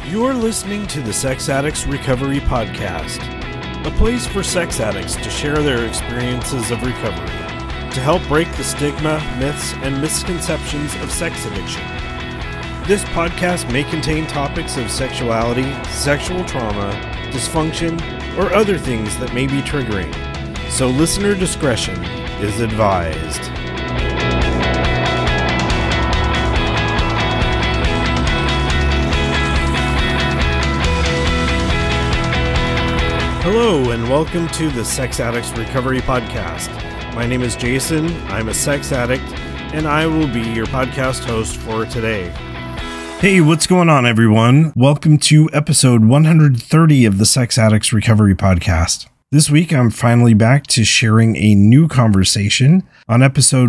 You're listening to the Sex Addicts Recovery Podcast, a place for sex addicts to share their experiences of recovery, to help break the stigma, myths, and misconceptions of sex addiction. This podcast may contain topics of sexuality, sexual trauma, dysfunction, or other things that may be triggering, so listener discretion is advised. Hello and welcome to the Sex Addicts Recovery Podcast. My name is Jason, I'm a sex addict, and I will be your podcast host for today. Hey, what's going on everyone? Welcome to episode 130 of the Sex Addicts Recovery Podcast. This week I'm finally back to sharing a new conversation. On episode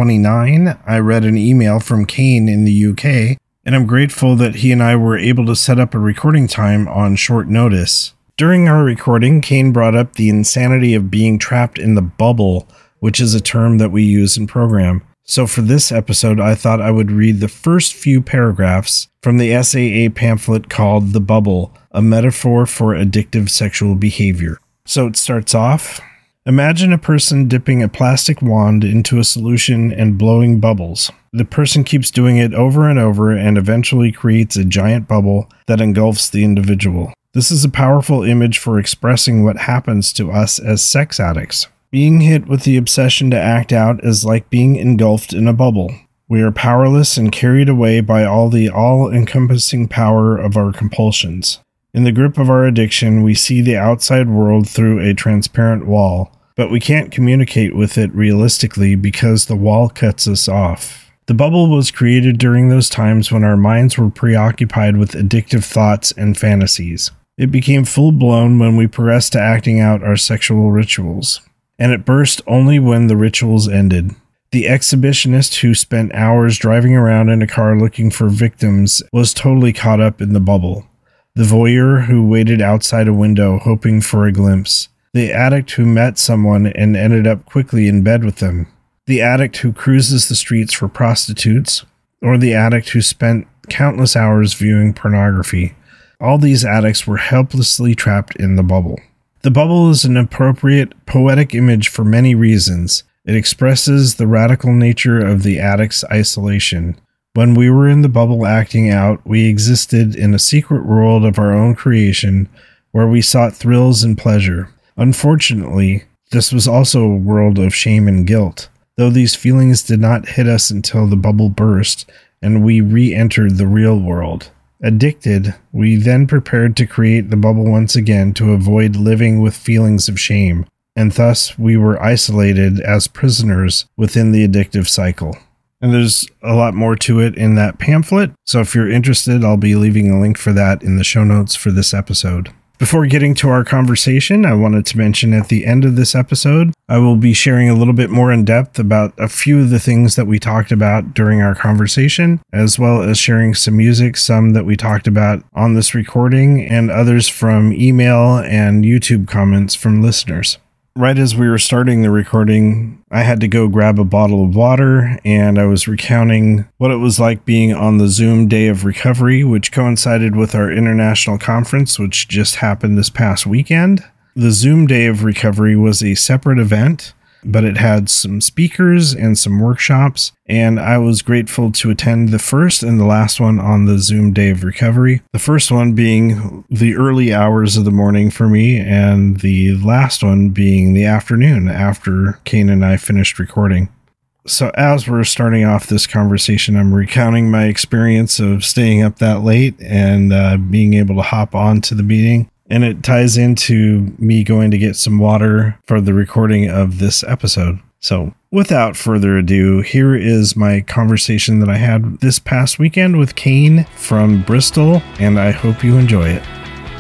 129, I read an email from Kane in the UK, and I'm grateful that he and I were able to set up a recording time on short notice. During our recording, Kane brought up the insanity of being trapped in the bubble, which is a term that we use in program. So for this episode, I thought I would read the first few paragraphs from the SAA pamphlet called The Bubble, a metaphor for addictive sexual behavior. So it starts off, imagine a person dipping a plastic wand into a solution and blowing bubbles. The person keeps doing it over and over and eventually creates a giant bubble that engulfs the individual. This is a powerful image for expressing what happens to us as sex addicts. Being hit with the obsession to act out is like being engulfed in a bubble. We are powerless and carried away by the all-encompassing power of our compulsions. In the grip of our addiction, we see the outside world through a transparent wall, but we can't communicate with it realistically because the wall cuts us off. The bubble was created during those times when our minds were preoccupied with addictive thoughts and fantasies. It became full-blown when we progressed to acting out our sexual rituals, and it burst only when the rituals ended. The exhibitionist who spent hours driving around in a car looking for victims was totally caught up in the bubble. The voyeur who waited outside a window hoping for a glimpse. The addict who met someone and ended up quickly in bed with them. The addict who cruises the streets for prostitutes, or the addict who spent countless hours viewing pornography. All these addicts were helplessly trapped in the bubble. The bubble is an appropriate poetic image for many reasons. It expresses the radical nature of the addict's isolation. When we were in the bubble acting out, we existed in a secret world of our own creation where we sought thrills and pleasure. Unfortunately, this was also a world of shame and guilt, though these feelings did not hit us until the bubble burst and we re-entered the real world. Addicted, we then prepared to create the bubble once again to avoid living with feelings of shame, and thus we were isolated as prisoners within the addictive cycle. And there's a lot more to it in that pamphlet, so if you're interested, I'll be leaving a link for that in the show notes for this episode. Before getting to our conversation, I wanted to mention at the end of this episode, I will be sharing a little bit more in depth about a few of the things that we talked about during our conversation, as well as sharing some music, some that we talked about on this recording, and others from email and YouTube comments from listeners. Right as we were starting the recording, I had to go grab a bottle of water, and I was recounting what it was like being on the Zoom Day of Recovery, which coincided with our international conference, which just happened this past weekend. The Zoom Day of Recovery was a separate event, but it had some speakers and some workshops, and I was grateful to attend the first and the last one on the Zoom Day of Recovery. The first one being the early hours of the morning for me, and the last one being the afternoon after Kane and I finished recording. So as we're starting off this conversation, I'm recounting my experience of staying up that late and being able to hop on to the meeting. And it ties into me going to get some water for the recording of this episode. So without further ado, here is my conversation that I had this past weekend with Kane from Bristol, and I hope you enjoy it.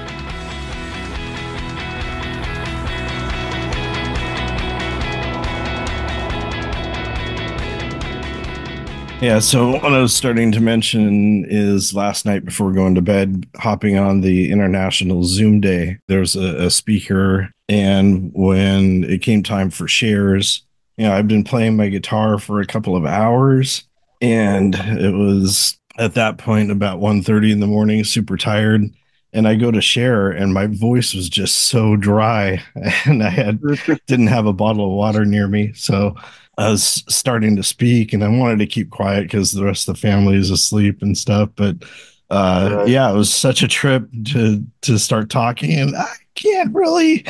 Yeah, so what I was starting to mention is last night before going to bed, hopping on the International Zoom Day, there was a speaker, and when it came time for shares, I've been playing my guitar for a couple of hours, and it was at that point about 1:30 in the morning, super tired. And I go to share and my voice was just so dry and didn't have a bottle of water near me. So I was starting to speak and I wanted to keep quiet because the rest of the family is asleep and stuff. But Right. yeah, it was such a trip to start talking and I can't really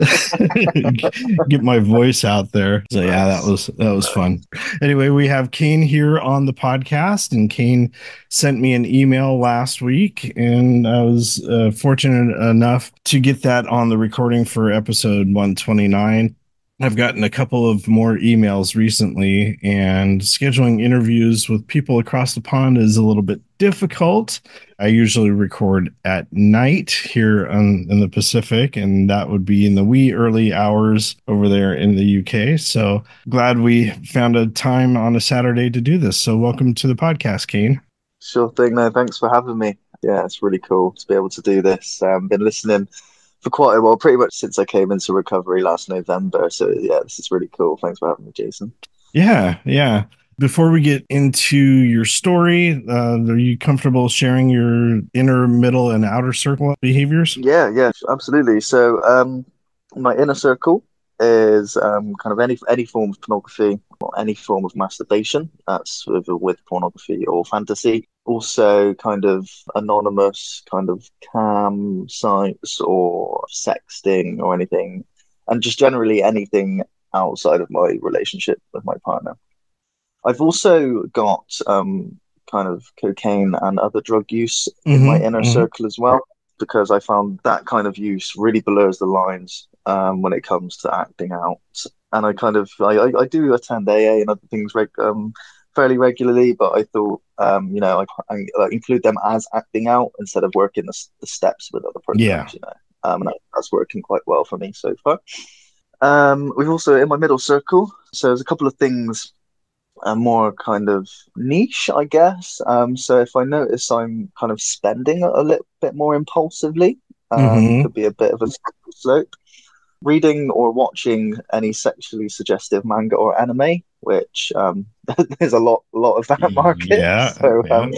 get my voice out there. So yeah, Nice. that was fun. Anyway, we have Kane here on the podcast, and Kane sent me an email last week, and I was fortunate enough to get that on the recording for episode 129. I've gotten a couple of more emails recently, and scheduling interviews with people across the pond is a little bit difficult. I usually record at night here in the Pacific, and that would be in the wee early hours over there in the UK. So glad we found a time on a Saturday to do this. So welcome to the podcast, Kane. Sure thing. No, thanks for having me. Yeah, it's really cool to be able to do this. Been listening for quite a while, pretty much since I came into recovery last November. So yeah, this is really cool. Thanks for having me, Jason. Yeah, yeah. Before we get into your story, are you comfortable sharing your inner, middle, and outer circle behaviors? Yeah, yeah, absolutely. So, my inner circle is kind of any form of pornography or any form of masturbation. That's with pornography or fantasy. Also, kind of anonymous, kind of cam sites or sexting or anything, and just generally anything outside of my relationship with my partner. I've also got kind of cocaine and other drug use in my Mm-hmm. inner Mm-hmm. circle as well, because I found that kind of use really blurs the lines when it comes to acting out. And I do attend AA and other things fairly regularly, but I thought I include them as acting out instead of working the steps with other Yeah. programs, and that's working quite well for me so far. We've also in my middle circle, so there's a couple of things more kind of niche, I guess. So if I notice I'm kind of spending a little bit more impulsively, Mm-hmm. could be a bit of a slippery slope. Reading or watching any sexually suggestive manga or anime, which there's a lot of that market. Yeah. So Yeah.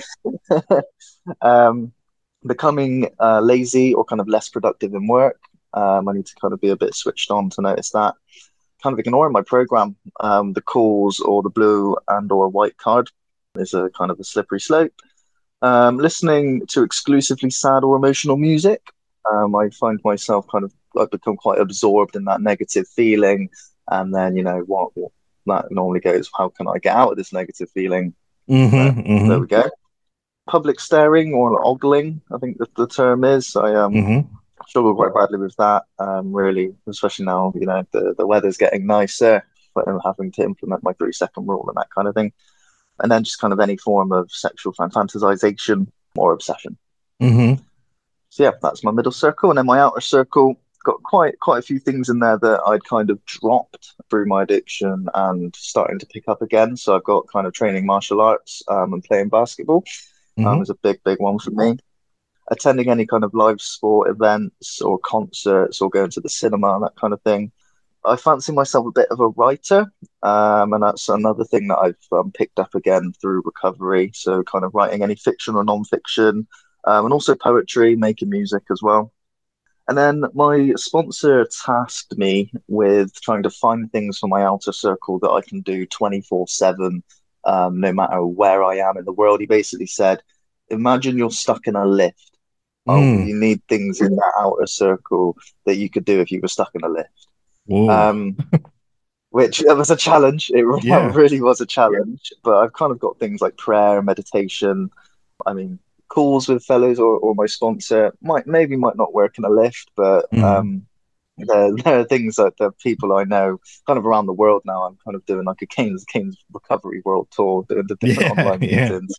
um, becoming lazy or kind of less productive in work. I need to kind of be a bit switched on to notice that kind of ignoring my program. The calls or the blue and or white card is a kind of a slippery slope. Listening to exclusively sad or emotional music, I find myself I've become quite absorbed in that negative feeling, and then what that normally goes. How can I get out of this negative feeling? But Mm-hmm. there Mm-hmm. we go. Public staring or ogling, I think the term is. I Mm-hmm. struggle quite badly with that. Really, especially now, the weather's getting nicer, but I'm having to implement my 3 second rule and that kind of thing. And then just kind of any form of sexual fantasization or obsession. Mm-hmm. So yeah, that's my middle circle. And then my outer circle got quite a few things in there that I'd kind of dropped through my addiction and starting to pick up again. So I've got kind of training martial arts and playing basketball Mm-hmm. is a big one for me. Attending any kind of live sport events or concerts or going to the cinema and that kind of thing. I fancy myself a bit of a writer, and that's another thing that I've picked up again through recovery. So, kind of writing any fiction or non-fiction, and also poetry, making music as well. And then my sponsor tasked me with trying to find things for my outer circle that I can do 24/7, no matter where I am in the world. He basically said, imagine you're stuck in a lift. Oh, Mm. you need things in that outer circle that you could do if you were stuck in a lift. Whoa. Um, which was a challenge. It Yeah. really was a challenge. But I've kind of got things like prayer, meditation. I mean, calls with fellows or my sponsor might not work in a lift, but Mm. there are things that the people I know kind of around the world now. I'm kind of doing like a Kane's recovery world tour, doing the different Yeah. online Yeah. meetings.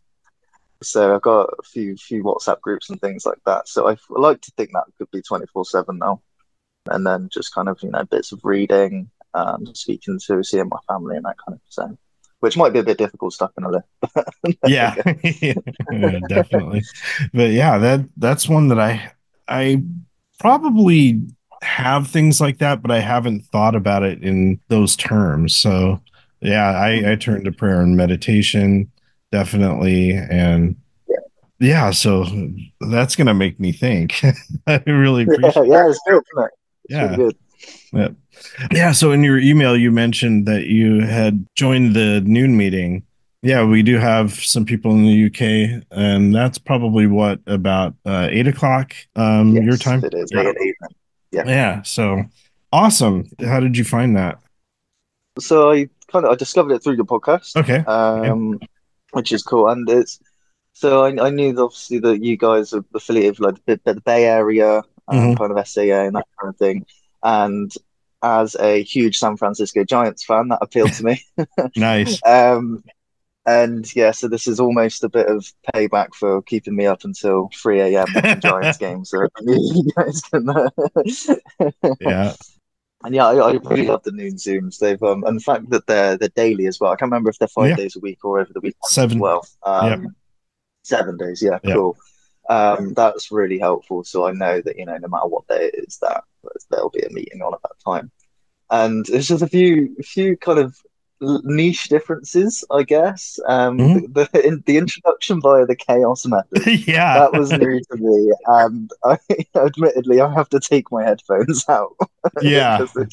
So I've got a few WhatsApp groups and things like that. So I like to think that could be 24/7 now. And then just kind of, bits of reading, seeing my family and that kind of thing, which might be a bit difficult stuck in a lift. There we Yeah. go. Yeah, definitely. But yeah, that's one that I probably have things like that, but I haven't thought about it in those terms. So yeah, I turn to prayer and meditation definitely. And Yeah, so that's gonna make me think. I really Yeah, appreciate it. yeah, it's good, isn't it? It's really Yeah. good. Yeah. Yeah, so in your email you mentioned that you had joined the noon meeting. Yeah, we do have some people in the UK, and that's probably what about 8 o'clock your Yes, time? it is Yeah. late evening. Yeah. Yeah, so awesome. How did you find that? So I discovered it through the podcast, Okay. Okay. which is cool, and it's so I knew obviously that you guys are affiliated with like the Bay Area, Hmm. kind of SAA and that kind of thing, and as a huge San Francisco Giants fan, that appealed to me. Nice. Um, and yeah, so this is almost a bit of payback for keeping me up until 3 a.m. watching Giants games. So you guys can. Yeah. And yeah, I really love the noon Zooms. They've and the fact that they're daily as well. I can't remember if they're five Yeah. days a week or over the weekends as 7. well. Yep. 7 days, yeah, Yep. cool. That's really helpful. So I know that no matter what day it is, that there'll be a meeting on at that time. And it's just a few kind of niche differences, I guess. Mhm. The introduction via the chaos method, Yeah. that was new to me, and admittedly I have to take my headphones out Yeah. because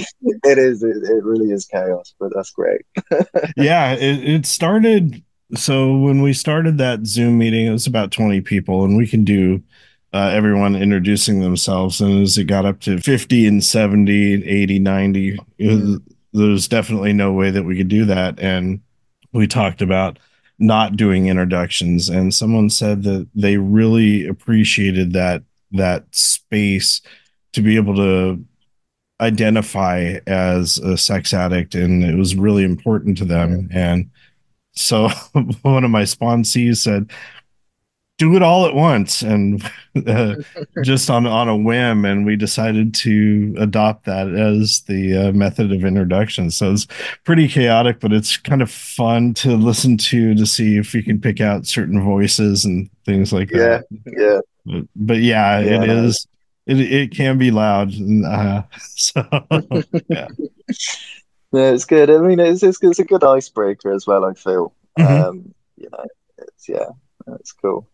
it really is chaos, but that's great. Yeah, it started. So when we started that Zoom meeting, it was about 20 people, and we can do everyone introducing themselves. And as it got up to 50 and 70 and 80, 90, Mm, there's definitely no way that we could do that. And we talked about not doing introductions. And someone said that they really appreciated that space to be able to identify as a sex addict, and it was really important to mm. them. And so one of my sponsees said, "Do it all at once," and uh, just on a whim, and we decided to adopt that as the method of introduction. So it's pretty chaotic, but it's kind of fun to listen to see if you can pick out certain voices and things like Yeah, that. yeah, But yeah, it yeah, no. is. It can be loud. So yeah. Yeah, it's good. I mean, it's a good icebreaker as well, I feel. Hmm. It's yeah, it's cool.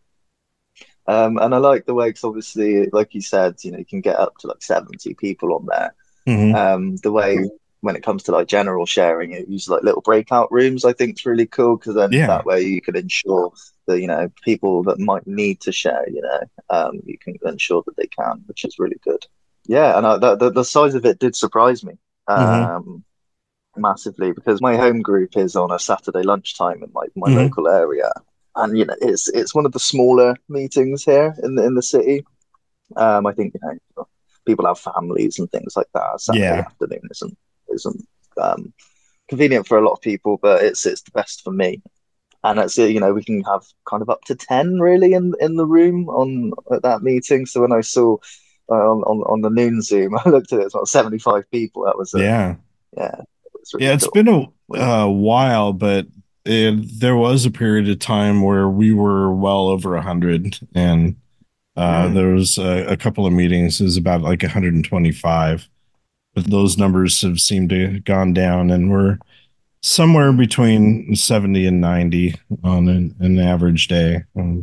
And I like the way, because obviously, like you said, you can get up to like 70 people on there. Hmm. The way when it comes to like general sharing, it uses like little breakout rooms, I think it's really cool, because then Yeah. that way you can ensure that, people that might need to share, you can ensure that they can, which is really good. Yeah, and the size of it did surprise me. Hmm. Um, Massively, because my home group is on a Saturday lunchtime in my Hmm. local area, and it's one of the smaller meetings here in the city. I think people have families and things like that. Saturday Yeah. afternoon isn't um, convenient for a lot of people, but it's the best for me. And that's it. We can have kind of up to 10 really in the room on at that meeting. So when I saw on the noon Zoom, I looked at it, it's about 75 people. That was Yeah. yeah, it was Yeah. really It's cool. been a Really. while, but there was a period of time where we were well over 100, and Mm, there was a couple of meetings. It was about like 125, but those numbers have seemed to have gone down, and we're somewhere mm, between 70 and 90 on an average day.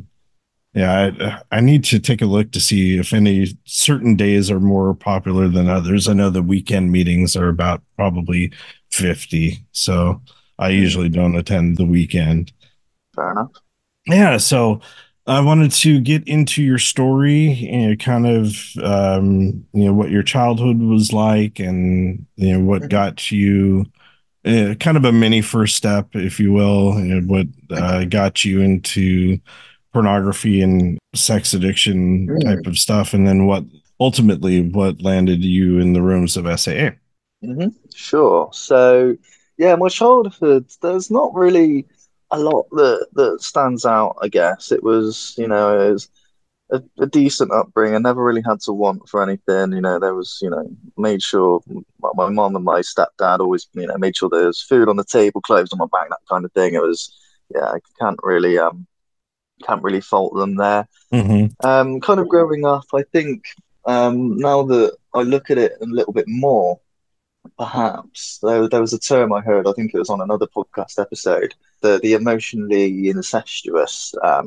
Yeah, I need to take a look to see if any certain days are more popular than others. I know the weekend meetings are about probably 50, so I mm. usually don't attend the weekend. Fair enough. Yeah, so I wanted to get into your story and kind of what your childhood was like, and what Mhm, got you kind of a mini first step, if you will, what got you into pornography and sex addiction type mhm, of stuff, and then what landed you in the rooms of SAA. Sure. So, yeah, my childhood, there's not really a lot that stands out, I guess. It was a decent upbringing. I never really had to want for anything. There was, made sure my mom and my stepdad always, made sure there was food on the table, clothes on my back, that kind of thing. Yeah, I can't really fault them there. Hmm. Kind of growing up, I think, now that I look at it a little bit more, perhaps there was a term I heard. I think it was on another podcast episode. The emotionally incestuous.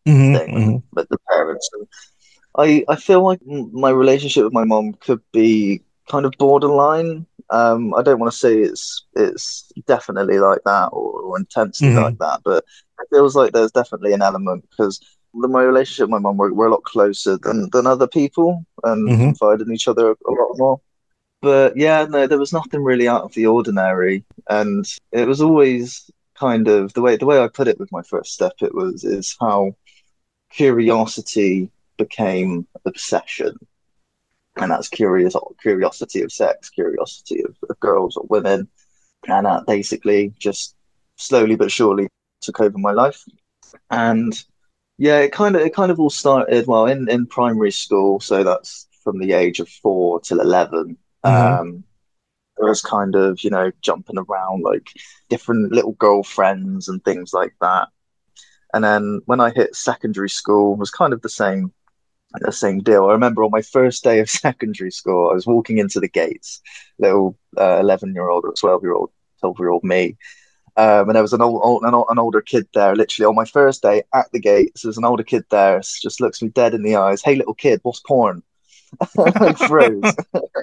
thing with the parents. And I feel like my relationship with my mom could be kind of borderline. I don't want to say it's definitely like that or intensely like that, but it feels like there's definitely an element because my relationship with my mom, we're a lot closer than other people and confide in each other a lot more. But yeah, no, there was nothing really out of the ordinary, and it was always kind of the way I put it with my first step. It was is how curiosity became obsession, and that's curiosity of sex, curiosity of girls or women, and that basically just slowly but surely took over my life. And yeah, it kind of all started well in primary school, so that's from the age of 4 till 11. It was kind of jumping around like different little girlfriends and things like that. And then when I hit secondary school, it was kind of the same deal. I remember on my first day of secondary school, I was walking into the gates, little 11-year-old or 12-year-old, 12-year-old me. And there was an older kid there, literally on my first day at the gates. There's an older kid there, just looks me dead in the eyes. Hey, little kid, what's porn? I froze.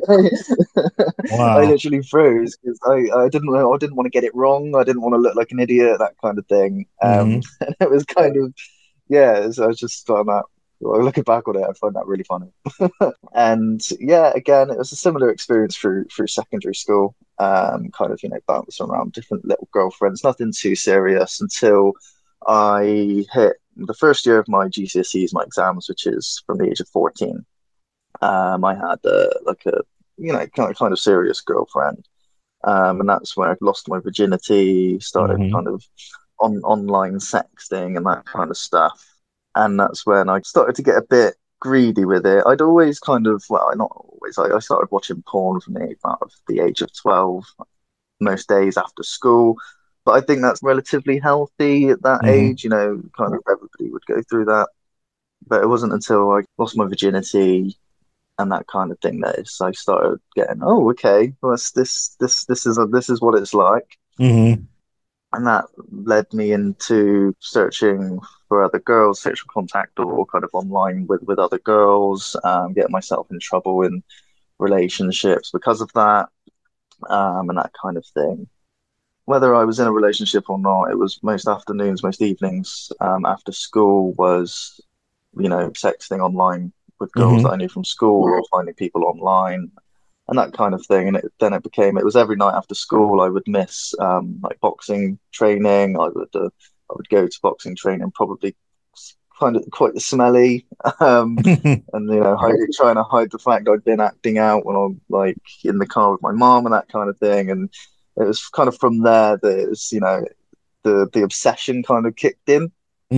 I Wow. literally froze because I didn't want to get it wrong. I didn't want to look like an idiot, that kind of thing. And it was kind of yeah. So I was just found that. Well, looking back on it, I find that really funny. And yeah, again, it was a similar experience through secondary school. Kind of bouncing around different little girlfriends, nothing too serious until I hit the first year of my GCSEs, my exams, which is from the age of 14. I had like a kind of serious girlfriend, and that's where I lost my virginity, started kind of online sexting and that kind of stuff, and that's when I started to get a bit greedy with it. I'd always kind of well, not always. I started watching porn from the age of 12, most days after school. But I think that's relatively healthy at that age. Kind of everybody would go through that. But it wasn't until I lost my virginity and that kind of thing that I started getting, oh, okay, well, this is what it's like, and that led me into searching for other girls, sexual contact, or kind of online with other girls, getting myself in trouble in relationships because of that, and that kind of thing. Whether I was in a relationship or not, it was most afternoons, most evenings after school was, sexting online with girls that I knew from school or finding people online and that kind of thing. And it was every night after school I would miss like boxing training. I would go to boxing training probably kind of quite smelly, and trying to hide the fact I'd been acting out when I'm like in the car with my mom and that kind of thing. And it was kind of from there that it was, the obsession kind of kicked in.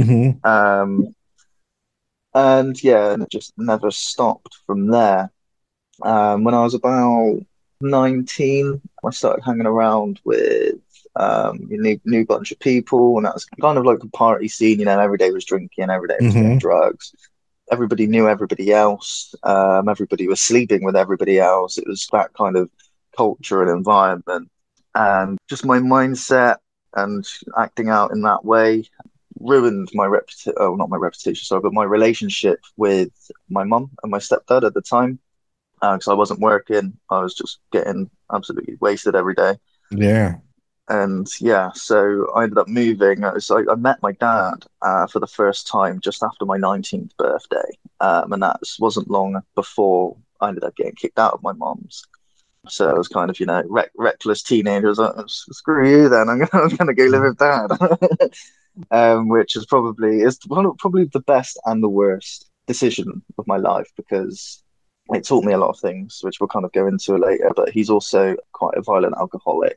Um, and yeah, and it just never stopped from there. When I was about 19, I started hanging around with a new bunch of people, and that was kind of like a party scene. Every day was drinking, every day was doing drugs. Everybody knew everybody else. Everybody was sleeping with everybody else. It was that kind of culture and environment, and just my mindset and acting out in that way ruined my reputation. Oh, not my reputation, sorry, but my relationship with my mum and my stepdad at the time because I wasn't working. I was just getting absolutely wasted every day. Yeah. And yeah, so I ended up moving. I met my dad for the first time just after my 19th birthday. And that wasn't long before I ended up getting kicked out of my mom's. So it was kind of, reckless teenagers. Like, screw you then. I'm gonna go live with dad. Which is probably the best and the worst decision of my life because it taught me a lot of things, which we'll kind of go into later. But he's also quite a violent alcoholic.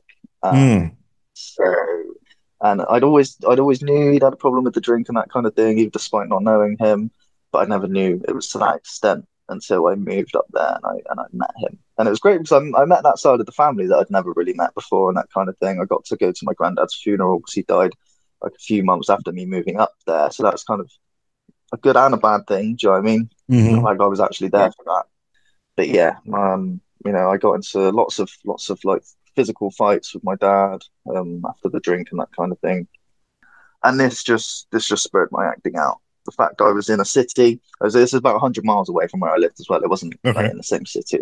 So, and I'd always knew he'd had a problem with the drink and that kind of thing, even despite not knowing him. But I never knew it was to that extent until I moved up there and I met him. And it was great because I met that side of the family that I'd never really met before and that kind of thing. I got to go to my granddad's funeral because he died like a few months after me moving up there. So that's kind of a good and a bad thing. Do you know what I mean? Like I was actually there for that. But yeah, I got into lots of like physical fights with my dad after the drink and that kind of thing. And this just spurred my acting out. the fact I was in a city. This is about 100 miles away from where I lived as well. It wasn't like Okay. in the same city.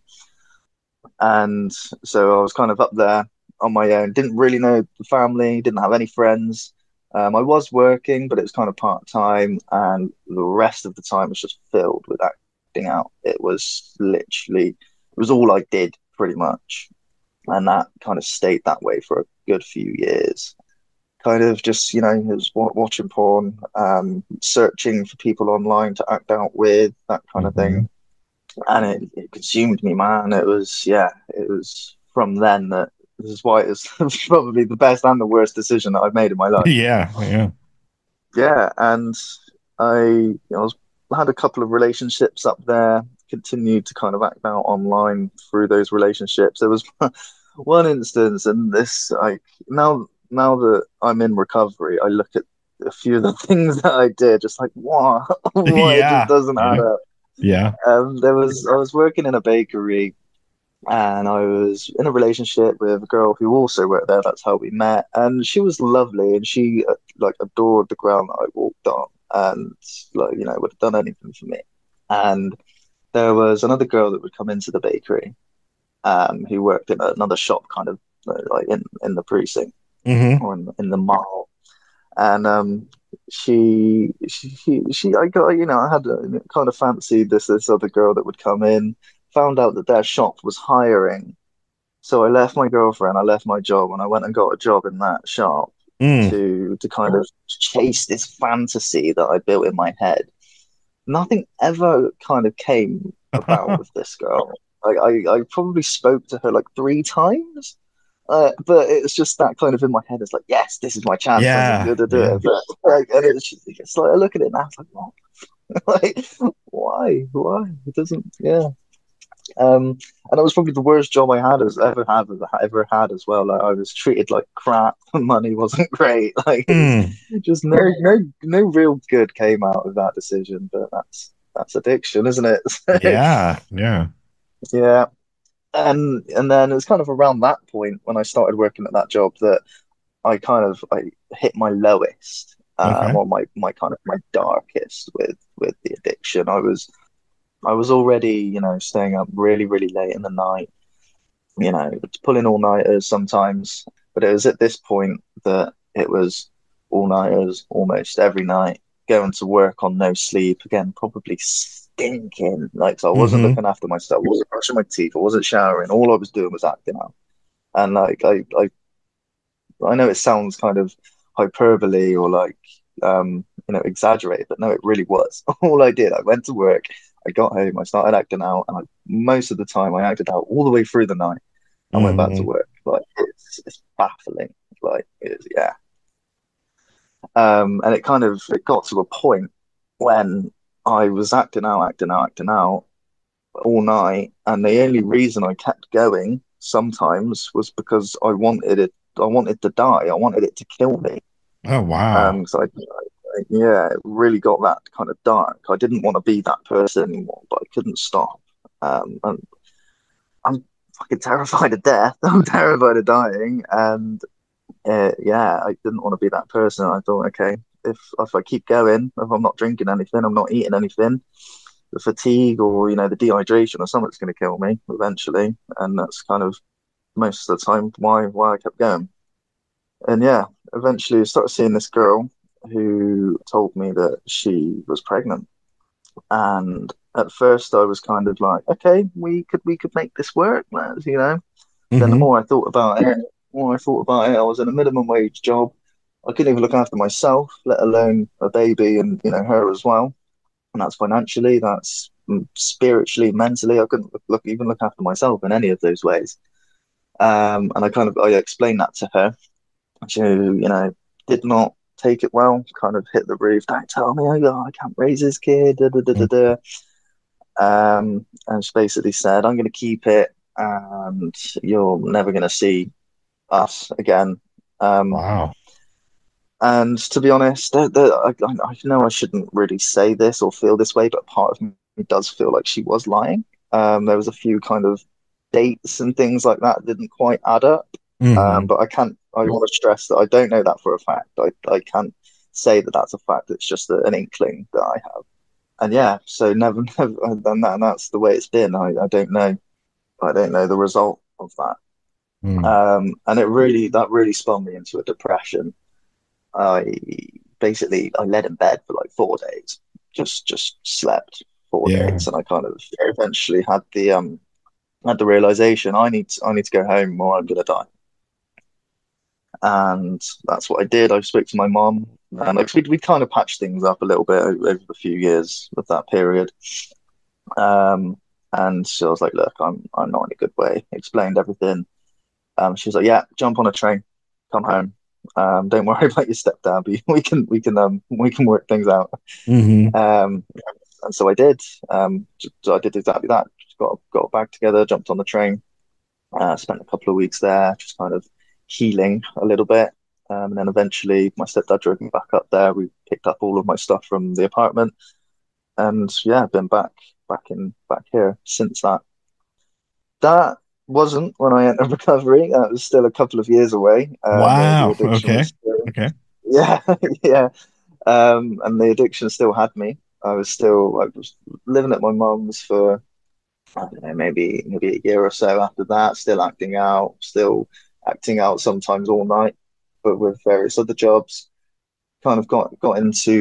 And so I was kind of up there on my own. Didn't really know the family. Didn't have any friends. I was working, but it was kind of part time, and the rest of the time was just filled with acting out. It was literally, it was all I did pretty much, and that kind of stayed that way for a good few years. Kind of just, was watching porn, searching for people online to act out with, that kind of Hmm. thing. And it consumed me, man. It was from then that this is why it's probably the best and the worst decision that I've made in my life. Yeah, yeah. Yeah, and I had a couple of relationships up there, continued to kind of act out online through those relationships. There was one instance, and this like now that I'm in recovery, I look at a few of the things that I did, just like what, what it just Yeah, doesn't add yeah, up. yeah. I was working in a bakery and I was in a relationship with a girl who also worked there. That's how we met, and she was lovely, and she like adored the ground that I walked on, and like would have done anything for me. And there was another girl that would come into the bakery, who worked in another shop, kind of like in the precinct Hmm. or in the mall, and I got I had kind of fancied this other girl that would come in. Found out that their shop was hiring, so I left my girlfriend, I left my job, and I went and got a job in that shop Mm. to kind of chase this fantasy that I built in my head. Nothing ever kind of came about with this girl. I probably spoke to her like 3 times, but it's just that kind of in my head. It's like, yes, this is my chance. I'm Yeah, gonna do yeah. it. But, like, and it's like I look at it now. It's like, what? Like, why? Why? It doesn't. Yeah. And it was probably the worst job I had ever had as well. Like I was treated like crap. The money wasn't great. Like it was Mm. just no real good came out of that decision. But that's addiction, isn't it? Yeah, yeah. So, yeah. And then it was kind of around that point when I started working at that job that I hit my lowest, Okay. or my kind of my darkest with the addiction. I was already, staying up really, really late in the night, pulling all-nighters sometimes. But it was at this point that it was all-nighters almost every night, going to work on no sleep, again, probably stinking. Like, so I wasn't Hmm. looking after myself, I wasn't brushing my teeth, I wasn't showering. All I was doing was acting out. And like I know it sounds kind of hyperbole or like exaggerated, but no, it really was. All I did, I went to work, I got home, I started acting out, and most of the time I acted out all the way through the night and went back to Hmm. work. Like it's baffling. Like it's yeah. And it got to a point when I was acting out all night, and the only reason I kept going sometimes was because I wanted it. I wanted to die. I wanted it to kill me. Oh, wow. So yeah, it really got that kind of dark. I didn't want to be that person anymore, but I couldn't stop. And I'm fucking terrified of death. I'm terrified of dying, and yeah, I didn't want to be that person. I thought, okay, if I keep going, if I'm not drinking anything, I'm not eating anything, the fatigue or the dehydration or something's going to kill me eventually, and that's kind of most of the time why I kept going. And yeah, eventually I started seeing this girl who told me that she was pregnant. And at first I was kind of like, okay, we could make this work, lads. Then the Hmm. more I thought about it, I was in a minimum wage job. I couldn't even look after myself, let alone a baby and her as well. And that's financially, that's spiritually, mentally. I couldn't even look after myself in any of those ways. And I explained that to her, who did not take it well. Kind of hit the roof. Don't tell me, I can't raise this kid. Da, da, da, da, da. And she basically said, I'm going to keep it, and you're never going to see us again. Um, Wow. and to be honest, I know I shouldn't really say this or feel this way, but part of me does feel like she was lying. There was a few kind of dates and things like that didn't quite add up. Hmm. But I can't. I want to stress that I don't know that for a fact. I can't say that that's a fact. It's just an inkling that I have. And yeah, so never, never, and that's the way it's been. I don't know the result of that. Mm. And that really spun me into a depression. I I led in bed for like 4 days, just slept four Yeah. days, and I kind of eventually had the realization I need to go home or I'm gonna die. And that's what I did. I spoke to my mom, and like, we kind of patched things up a little bit over the few years of that period. Um, and so I was like, look, I'm not in a good way. Explained everything. She was like, yeah, jump on a train, come home. Don't worry about your stepdad. We can work things out. Hmm. Um, and so I did. So I did exactly that. Just got a bag together, jumped on the train, spent a couple of weeks there, just kind of healing a little bit. And then eventually my stepdad drove me back up there. We picked up all of my stuff from the apartment, and yeah, I've been back here since that. That wasn't when I entered recovery. That was still a couple of years away. The Wow. addiction Okay. was still, Okay. yeah, yeah. And the addiction still had me. I was living at my mum's for, I don't know, maybe a year or so after that, still acting out sometimes all night, but with various other jobs. Kind of got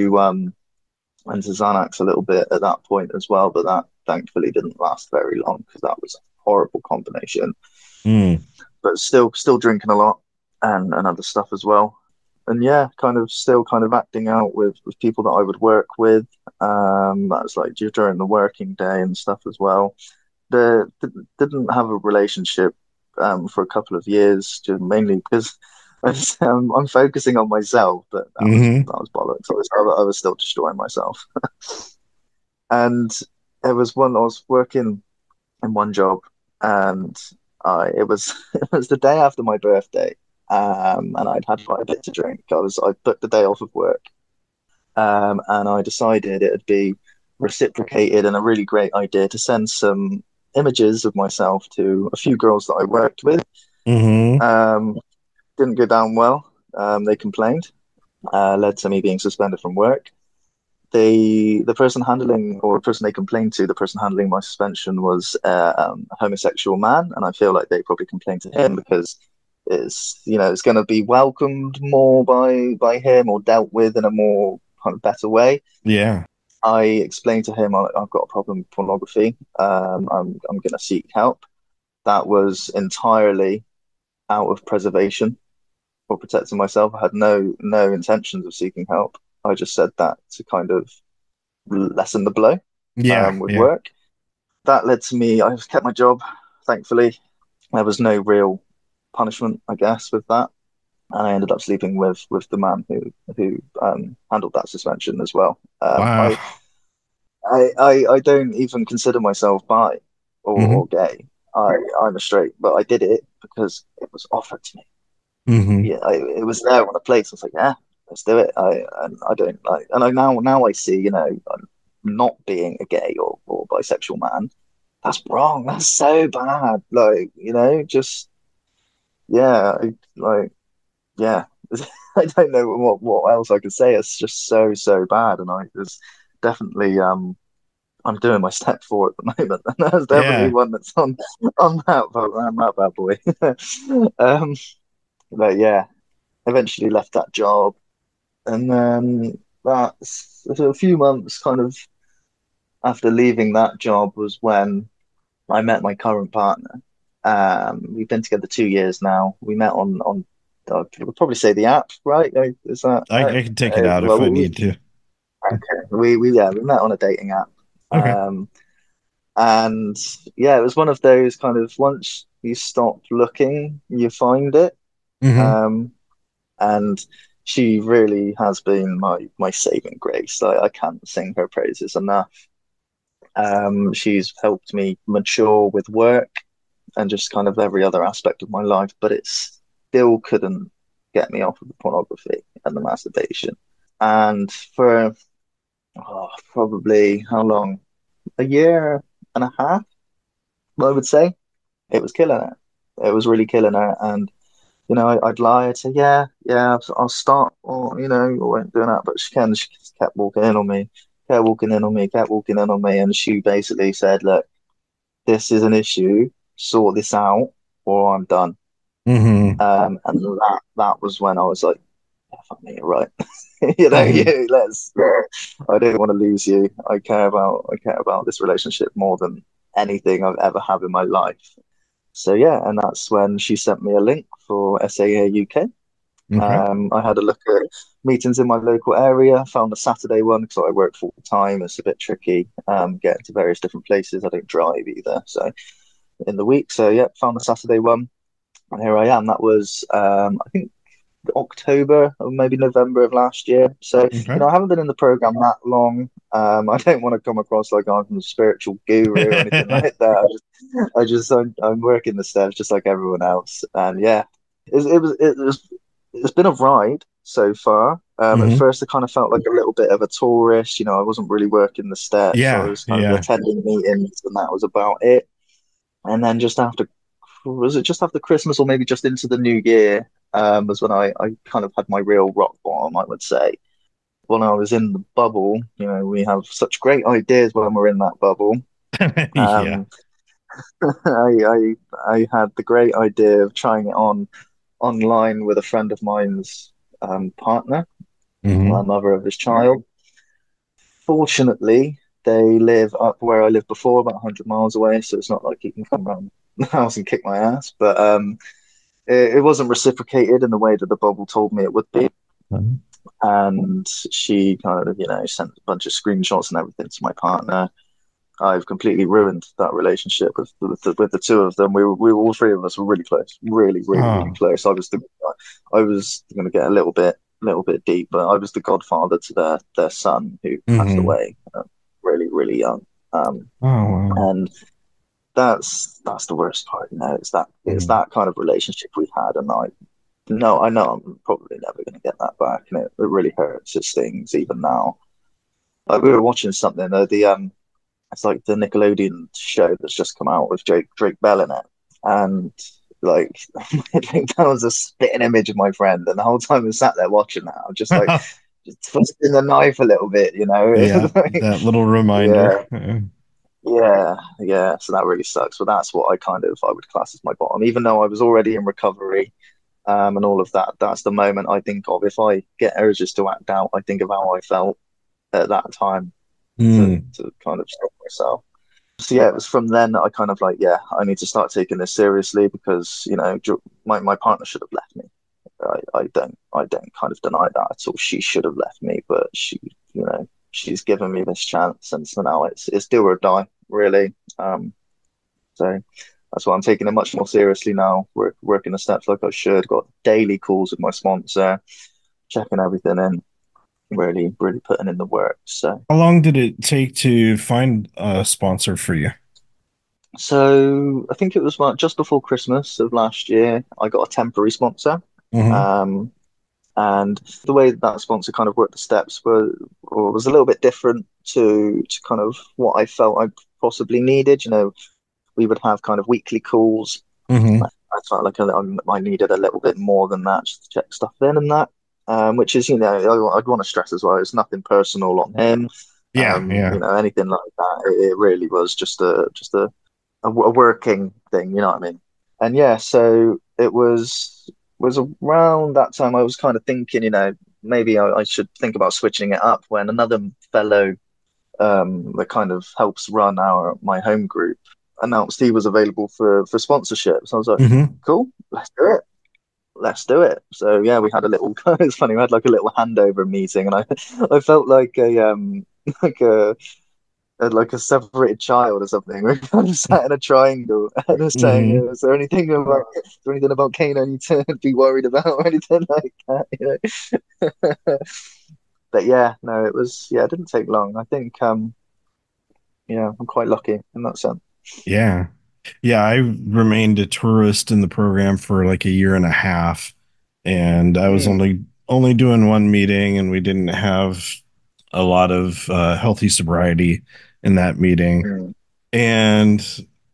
into Xanax a little bit at that point as well, but that thankfully didn't last very long because that was a horrible combination. Mm. But still drinking a lot and other stuff as well. And yeah, kind of acting out with people that I would work with. That was like during the working day and stuff as well. The didn't have a relationship for a couple of years, just mainly because I'm focusing on myself, but Hmm. that was bollocks. I was still destroying myself. And it was one I was working in one job, and it was it was the day after my birthday, and I'd had quite a bit to drink. I booked the day off of work, and I decided it'd be reciprocated and a really great idea to send some images of myself to a few girls that I worked with. Hmm. Um, didn't go down well. They complained, led to me being suspended from work. The person handling or the person they complained to, the person handling my suspension was a homosexual man, and I feel like they probably complained to him because it's going to be welcomed more by him or dealt with in a more kind of better way. Yeah. I explained to him I've got a problem with pornography. I'm going to seek help. That was entirely out of preservation or protecting myself. I had no intentions of seeking help. I just said that to kind of lessen the blow Yeah. with Yeah. work. That led to me. I kept my job, thankfully. There was no real punishment, I guess, with that, and I ended up sleeping with the man who handled that suspension as well. Wow. I don't even consider myself bi Hmm. or gay. I'm a straight, but I did it because it was offered to me. Hmm. Yeah, it was there on a plate. So I was like, yeah, let's do it. I don't like, and I now I see, not being a gay or bisexual man. That's wrong. That's so bad. Like, just yeah, yeah. I don't know what else I could say. It's just so bad, and I there's definitely I'm doing my step four at the moment, and there's definitely Yeah. one that's on that bad boy. um, but yeah, eventually left that job. And then that's so a few months kind of after leaving that job was when I met my current partner. We've been together 2 years now. We met on I would probably say the app, right? Is that I can take it out if well? I need to. Okay. We met on a dating app. Okay. And yeah, it was one of those kind of once you stop looking, you find it. Hmm. Um, and she really has been my saving grace. I can't sing her praises enough. She's helped me mature with work and just kind of every other aspect of my life, but it still couldn't get me off of the pornography and the masturbation. And for probably how long? A year and a half, I would say. It was killing her. It was really killing her, and I'd lie. I'd say, yeah, I'll start, or I won't do that. But she just kept walking in on me, kept walking in on me, kept walking in on me, and she basically said, "Look, this is an issue. Sort this out, or I'm done." Mm-hmm. And that was when I was like, yeah, fuck me, you're right. Mm-hmm. Let's. I don't want to lose you. I care about this relationship more than anything I've ever had in my life. So yeah, and that's when she sent me a link for SAA UK. Okay. I had a look at meetings in my local area, found a Saturday one because I work full time. It's a bit tricky getting to various different places. I don't drive either, so in the week. So yeah, found the Saturday one, and here I am. That was I think October or maybe November of last year. So Okay. I haven't been in the program that long. I don't want to come across like I'm a spiritual guru or anything like that. I'm working the steps just like everyone else, and yeah, it's been a ride so far. At Mm-hmm. first, I kind of felt like a little bit of a tourist. I wasn't really working the steps. I Yeah. was kind of Yeah. attending meetings, and that was about it. And then just after, was it just after Christmas or maybe just into the new year, was when I kind of had my real rock bottom, I would say. When I was in the bubble, we have such great ideas when we're in that bubble. Yeah. Um, I had the great idea of trying it on online with a friend of mine's partner, the Mm-hmm. mother of his child. Fortunately, they live up where I lived before, about 100 miles away, so it's not like he can come around the house and kick my ass. But it wasn't reciprocated in the way that the bubble told me it would be. And she kind of, sent a bunch of screenshots and everything to my partner. I've completely ruined that relationship with the two of them. We were all three of us were really close, really, really, really Oh. close. I was going to get a little bit deep, but I was the godfather to their son who passed Mm-hmm. away really, really young. Oh, wow. And that's the worst part. It's Mm-hmm. that kind of relationship we had, and I know I'm probably never going to get that back, and it really hurts. It stings even now. Like we were watching something, it's like the Nickelodeon show that's just come out with Drake Bell in it, and like I think that was a spitting image of my friend, and the whole time I sat there watching that, I'm just like just twisting the knife a little bit, Yeah, Like, that little reminder. yeah, yeah, yeah. So that really sucks. But that's what I would class as my bottom, even though I was already in recovery, and all of that. That's the moment I think of. If I get urges to act out, I think of how I felt at that time Mm. to kind of stop myself. So yeah, it was from then that I kind of like, yeah, I need to start taking this seriously because my partner should have left me. I don't kind of deny that at all. She should have left me, but she's given me this chance, and so now it's do or die, really. So that's why I'm taking it much more seriously now. Working the steps like I should. Got daily calls with my sponsor, checking everything in, really, really putting in the work. So, How long did it take to find a sponsor for you? I think it was about just before Christmas of last year. I got a temporary sponsor. Mm-hmm. Um, And the way that sponsor kind of worked the steps was a little bit different to kind of what I felt I possibly needed. We would have kind of weekly calls. Mm-hmm. I felt like I needed a little bit more than that just to check stuff in and that. Which is, I'd want to stress as well. It's nothing personal on him. Yeah, yeah. Anything like that. It really was just a working thing. You know what I mean? And yeah, so it was around that time I was kind of thinking, maybe I should think about switching it up when another fellow that kind of helps run my home group announced he was available for sponsorship. So I was like, Mm-hmm. cool, let's do it. Let's do it. So yeah, we had a little it's funny, we had like a little handover meeting, and I felt like like a like a separated child or something. We kind of sat in a triangle and was saying, Mm-hmm. is there anything about Kane I need to be worried about or anything like that? But yeah, no, it didn't take long. I think yeah, I'm quite lucky in that sense. Yeah. Yeah, I remained a tourist in the program for like a year and a half, and I was Mm, only doing one meeting, and we didn't have a lot of healthy sobriety in that meeting. mm, And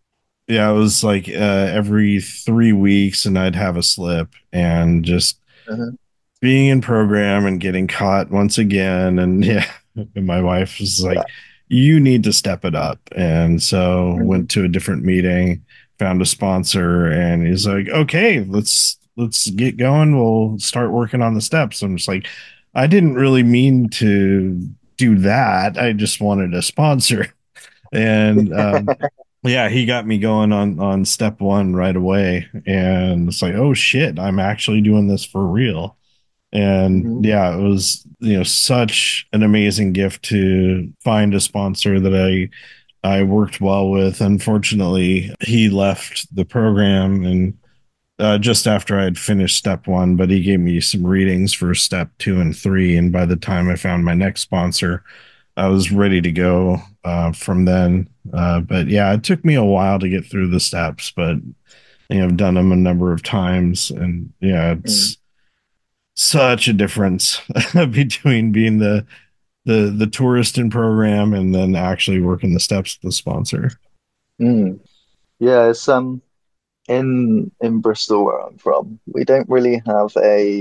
Yeah, it was like every 3 weeks, and I'd have a slip, and just Hmm. being in program and getting caught once again. And yeah, and my wife was Yeah. like, you need to step it up. And so Hmm. went to a different meeting, found a sponsor, and he's like, okay, let's get going. We'll start working on the steps. I'm just like, I didn't really mean to do that. I just wanted a sponsor. And yeah, he got me going on step one right away. And it's like, oh shit, I'm actually doing this for real. And Hmm. yeah, it was, such an amazing gift to find a sponsor that I worked well with. Unfortunately, he left the program, and just after I had finished step one, but he gave me some readings for step two and three. And by the time I found my next sponsor, I was ready to go from then. But yeah, it took me a while to get through the steps, but I've done them a number of times, and yeah, Mm. it's such a difference between being the tourist in program and then actually working the steps with the sponsor. Mm. Yeah, it's in Bristol where I'm from, we don't really have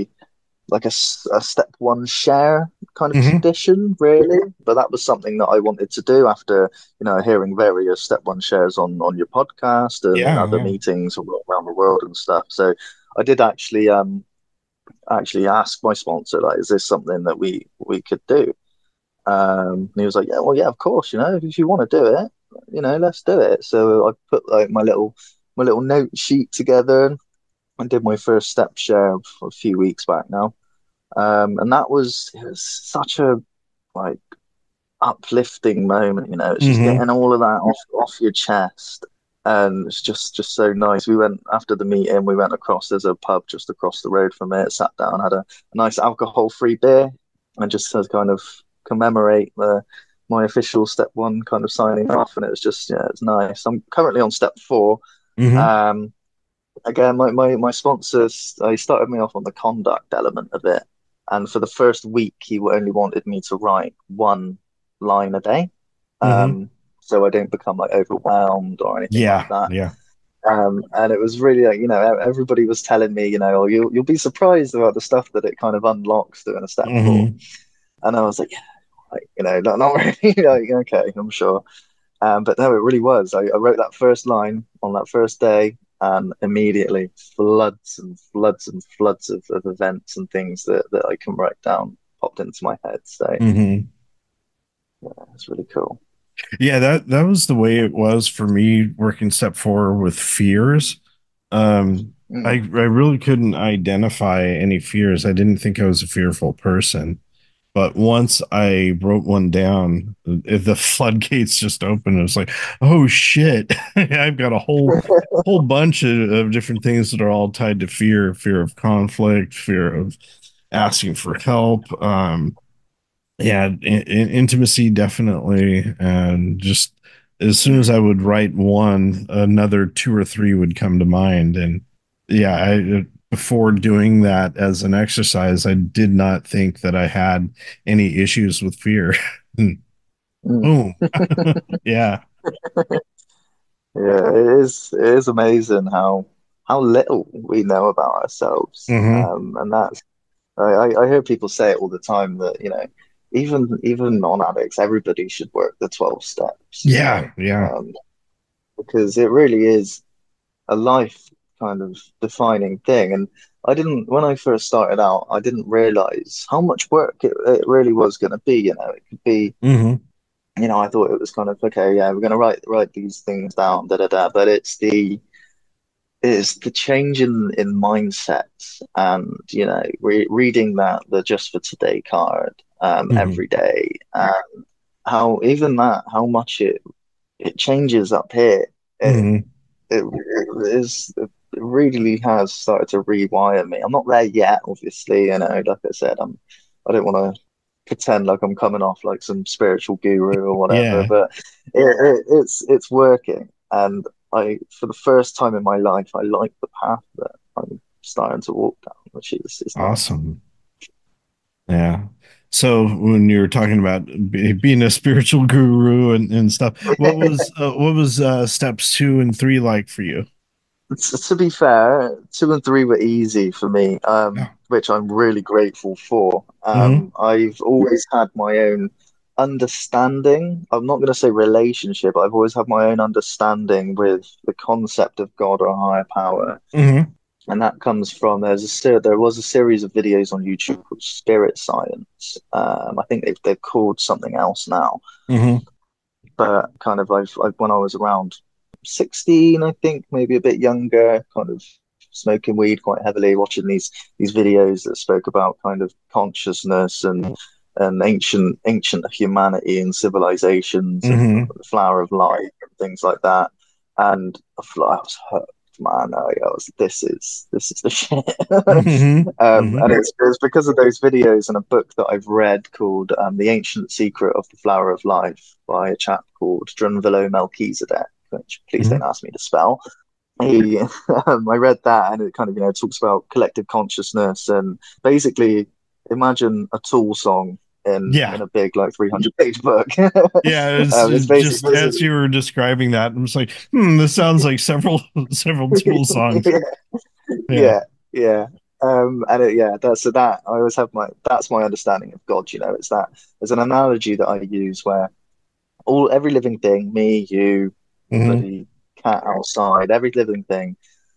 a step one share kind of Hmm. tradition, really. But that was something that I wanted to do after, hearing various step one shares on your podcast and in Yeah, other yeah. meetings around the world and stuff. So I did actually ask my sponsor, like, is this something that we could do? And he was like, yeah, well, yeah, of course, if you want to do it, let's do it. So I put like my little note sheet together. I did my first step share a few weeks back now. And it was such a like uplifting moment, it's just Hmm. getting all of that off your chest. And it's just so nice. We went after the meeting, we went across, there's a pub just across the road from it, sat down, had a nice alcohol-free beer, and just to kind of commemorate my official step one kind of signing off. And it was just, yeah, it's nice. I'm currently on step four. Hmm. Um, Again, my sponsors, he started me off on the conduct element of it. And for the first week, he only wanted me to write one line a day. Hmm. Um, so I don't become like overwhelmed or anything like Yeah, that. yeah. And it was really like, everybody was telling me, oh, you'll be surprised about the stuff that it kind of unlocks doing a step four. Hmm. And I was like, yeah, like, not really. Like, okay, I'm sure. But no, it really was. I wrote that first line on that first day, and immediately floods and floods and floods of events and things that I can write down popped into my head. So Hmm. yeah, it's really cool. Yeah, that was the way it was for me working step four with fears. I Mm. really couldn't identify any fears. I didn't think I was a fearful person. But once I wrote one down, the floodgates just opened. It was like, oh shit. I've got a whole bunch of different things that are all tied to fear, fear of conflict, fear of asking for help. Yeah, intimacy definitely. And just as soon as I Mm. would write one, another two or three would come to mind. And yeah, before doing that as an exercise, I did not think that I had any issues with fear. Mm. Boom. Yeah. Yeah, it is amazing how little we know about ourselves. Hmm. And that's I hear people say it all the time that, even non-addicts, everybody should work the 12 steps, Yeah. Yeah. because it really is a life kind of defining thing. And when I first started out, I didn't realize how much work it really was going to be. It could be, Hmm. I thought it was kind of, okay, yeah, we're going to write these things down, da da da. But it's the change in mindsets, and reading the just for today card Hmm. every day, and how much it changes up here. It Hmm. it really has started to rewire me. I'm not there yet, obviously. Like I said, I don't want to pretend like I'm coming off like some spiritual guru or whatever, Yeah. but it's working. And for the first time in my life, I like the path that I'm starting to walk down, which is nice. Awesome. Yeah. So when you were talking about being a spiritual guru and stuff, what was steps 2 and 3 like for you? To be fair, 2 and 3 were easy for me, Yeah. which I'm really grateful for. Mm-hmm. I've always had my own understanding. I'm not going to say relationship. I've always had my own understanding with the concept of God or higher power, Mm-hmm. and that comes from there was a series of videos on YouTube called Spirit Science. I think they've called something else now, Mm-hmm. but kind of I've when I was around 16, I think, maybe a bit younger, kind of smoking weed quite heavily, watching these videos that spoke about kind of consciousness and ancient humanity and civilizations and Mm-hmm. the flower of life and things like that. And I was hooked, man. I was this is the shit. Mm-hmm. Mm-hmm. And it's because of those videos and a book that I've read called The Ancient Secret of the Flower of Life by a chap called Drunvalo Melchizedek, which please Mm-hmm. don't ask me to spell. He, I read that and it kind of, talks about collective consciousness and basically imagine a Tool song Yeah. in a big like 300-page book. Yeah, It's it's just basically as you were describing that, I'm just like, this sounds like several several Tool songs. Yeah. yeah, yeah. And yeah, that's so that I always have that's my understanding of God. It's that there's an analogy that I use where every living thing, me, you, the Mm-hmm. bloody cat outside, every living thing,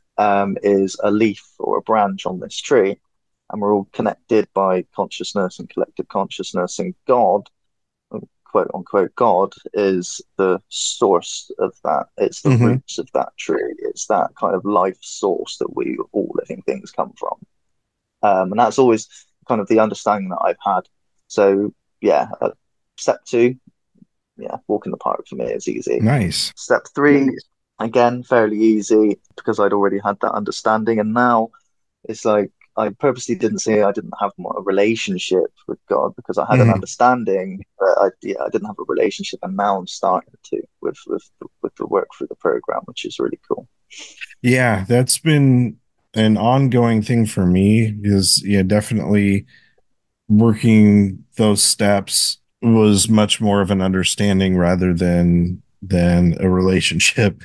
is a leaf or a branch on this tree, and we're all connected by consciousness and collective consciousness. And God, quote unquote, God is the source of that. It's the Mm-hmm. roots of that tree. It's that kind of life source that we all living things come from. And that's always kind of the understanding that I've had. So yeah, step two, yeah, walk in the park for me is easy. Nice. Step three, again, fairly easy because I'd already had that understanding. And now it's like I purposely didn't say I didn't have a relationship with God because I had an Mm-hmm. understanding, but I didn't have a relationship, and now I'm starting to with the work through the program, which is really cool. Yeah, that's been an ongoing thing for me is yeah, definitely working those steps was much more of an understanding rather than a relationship.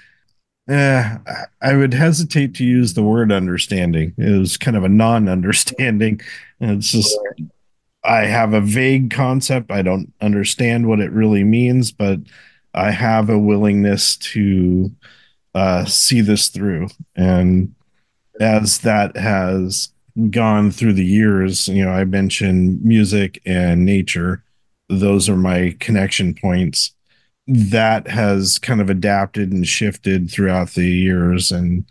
I would hesitate to use the word understanding. It was kind of a non-understanding. And it's just I have a vague concept. I don't understand what it really means, but I have a willingness to see this through. And as that has gone through the years, I mentioned music and nature. Those are my connection points. That has kind of adapted and shifted throughout the years. And,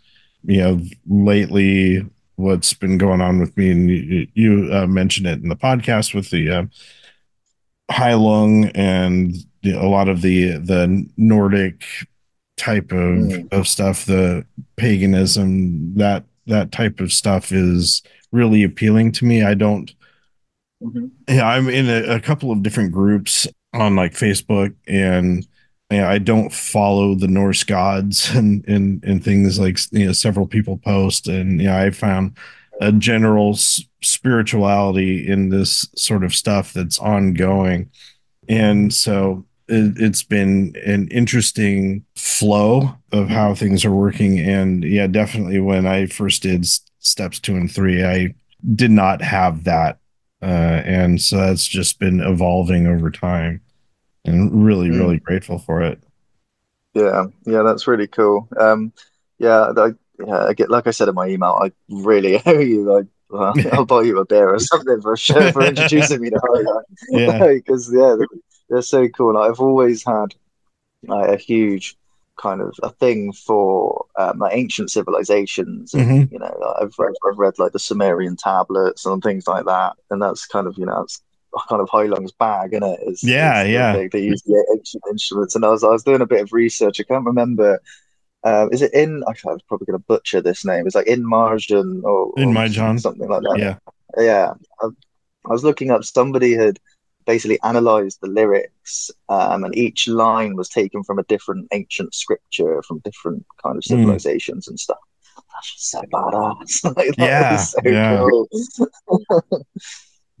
lately, what's been going on with me, and you mentioned it in the podcast with the High Lung and a lot of the Nordic type Mm. of stuff, the paganism, that type of stuff is really appealing to me. I don't Mhm. Yeah, I'm in a couple of different groups on like Facebook, and I don't follow the Norse gods and things like several people post, and I found a general spirituality in this sort of stuff that's ongoing, and so it's been an interesting flow of how things are working. And yeah, definitely when I first did steps 2 and 3, I did not have that. And so that's just been evolving over time and really, really Mm. grateful for it. Yeah, yeah, that's really cool. Yeah, I get like I said in my email, I really owe you. Like, I'll buy you a beer or something for sure for introducing me to Highlight. Yeah. Because yeah, they're so cool. Like, I've always had like a huge kind of a thing for like ancient civilizations, and Hmm. I've read like the Sumerian tablets and things like that, and that's kind of it's kind of Heilong's bag, in it Yeah. is that Yeah. they use the ancient instruments, and I was doing a bit of research. I can't remember. Is it in? I was probably going to butcher this name. It's like in Marjan In or my John. something like that. Yeah. Yeah, I was looking up. Somebody had basically analyzed the lyrics, and each line was taken from a different ancient scripture from different kind of Mm. civilizations and stuff. That's just so badass. Like, that is Yeah. so Yeah. cool.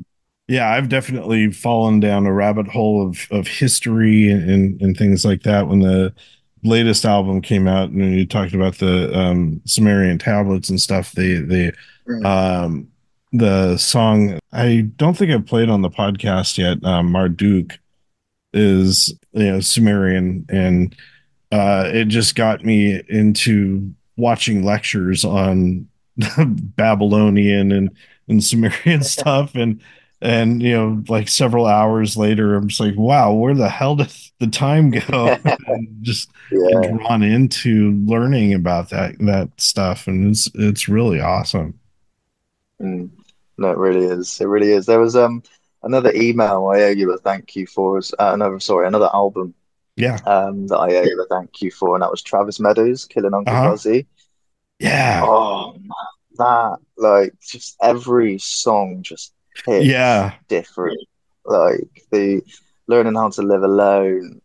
Yeah, I've definitely fallen down a rabbit hole of history and things like that. When the latest album came out and you talked about the Sumerian tablets and stuff, Mm. um the song I don't think I've played on the podcast yet, Marduk is Sumerian, and it just got me into watching lectures on Babylonian and Sumerian stuff, and like several hours later, I'm just like, wow, where the hell did the time go? And just get Yeah. drawn into learning about that stuff, and it's really awesome. Mm. No, it really is. It really is. There was another email I owe you a thank you for. Another album Yeah. that I owe you a thank you for, and that was Travis Meadows, Killing Uncle Uh-huh. Fuzzy. Yeah. Oh, man, that like just every song just hits Yeah. different. Like the learning how to live alone.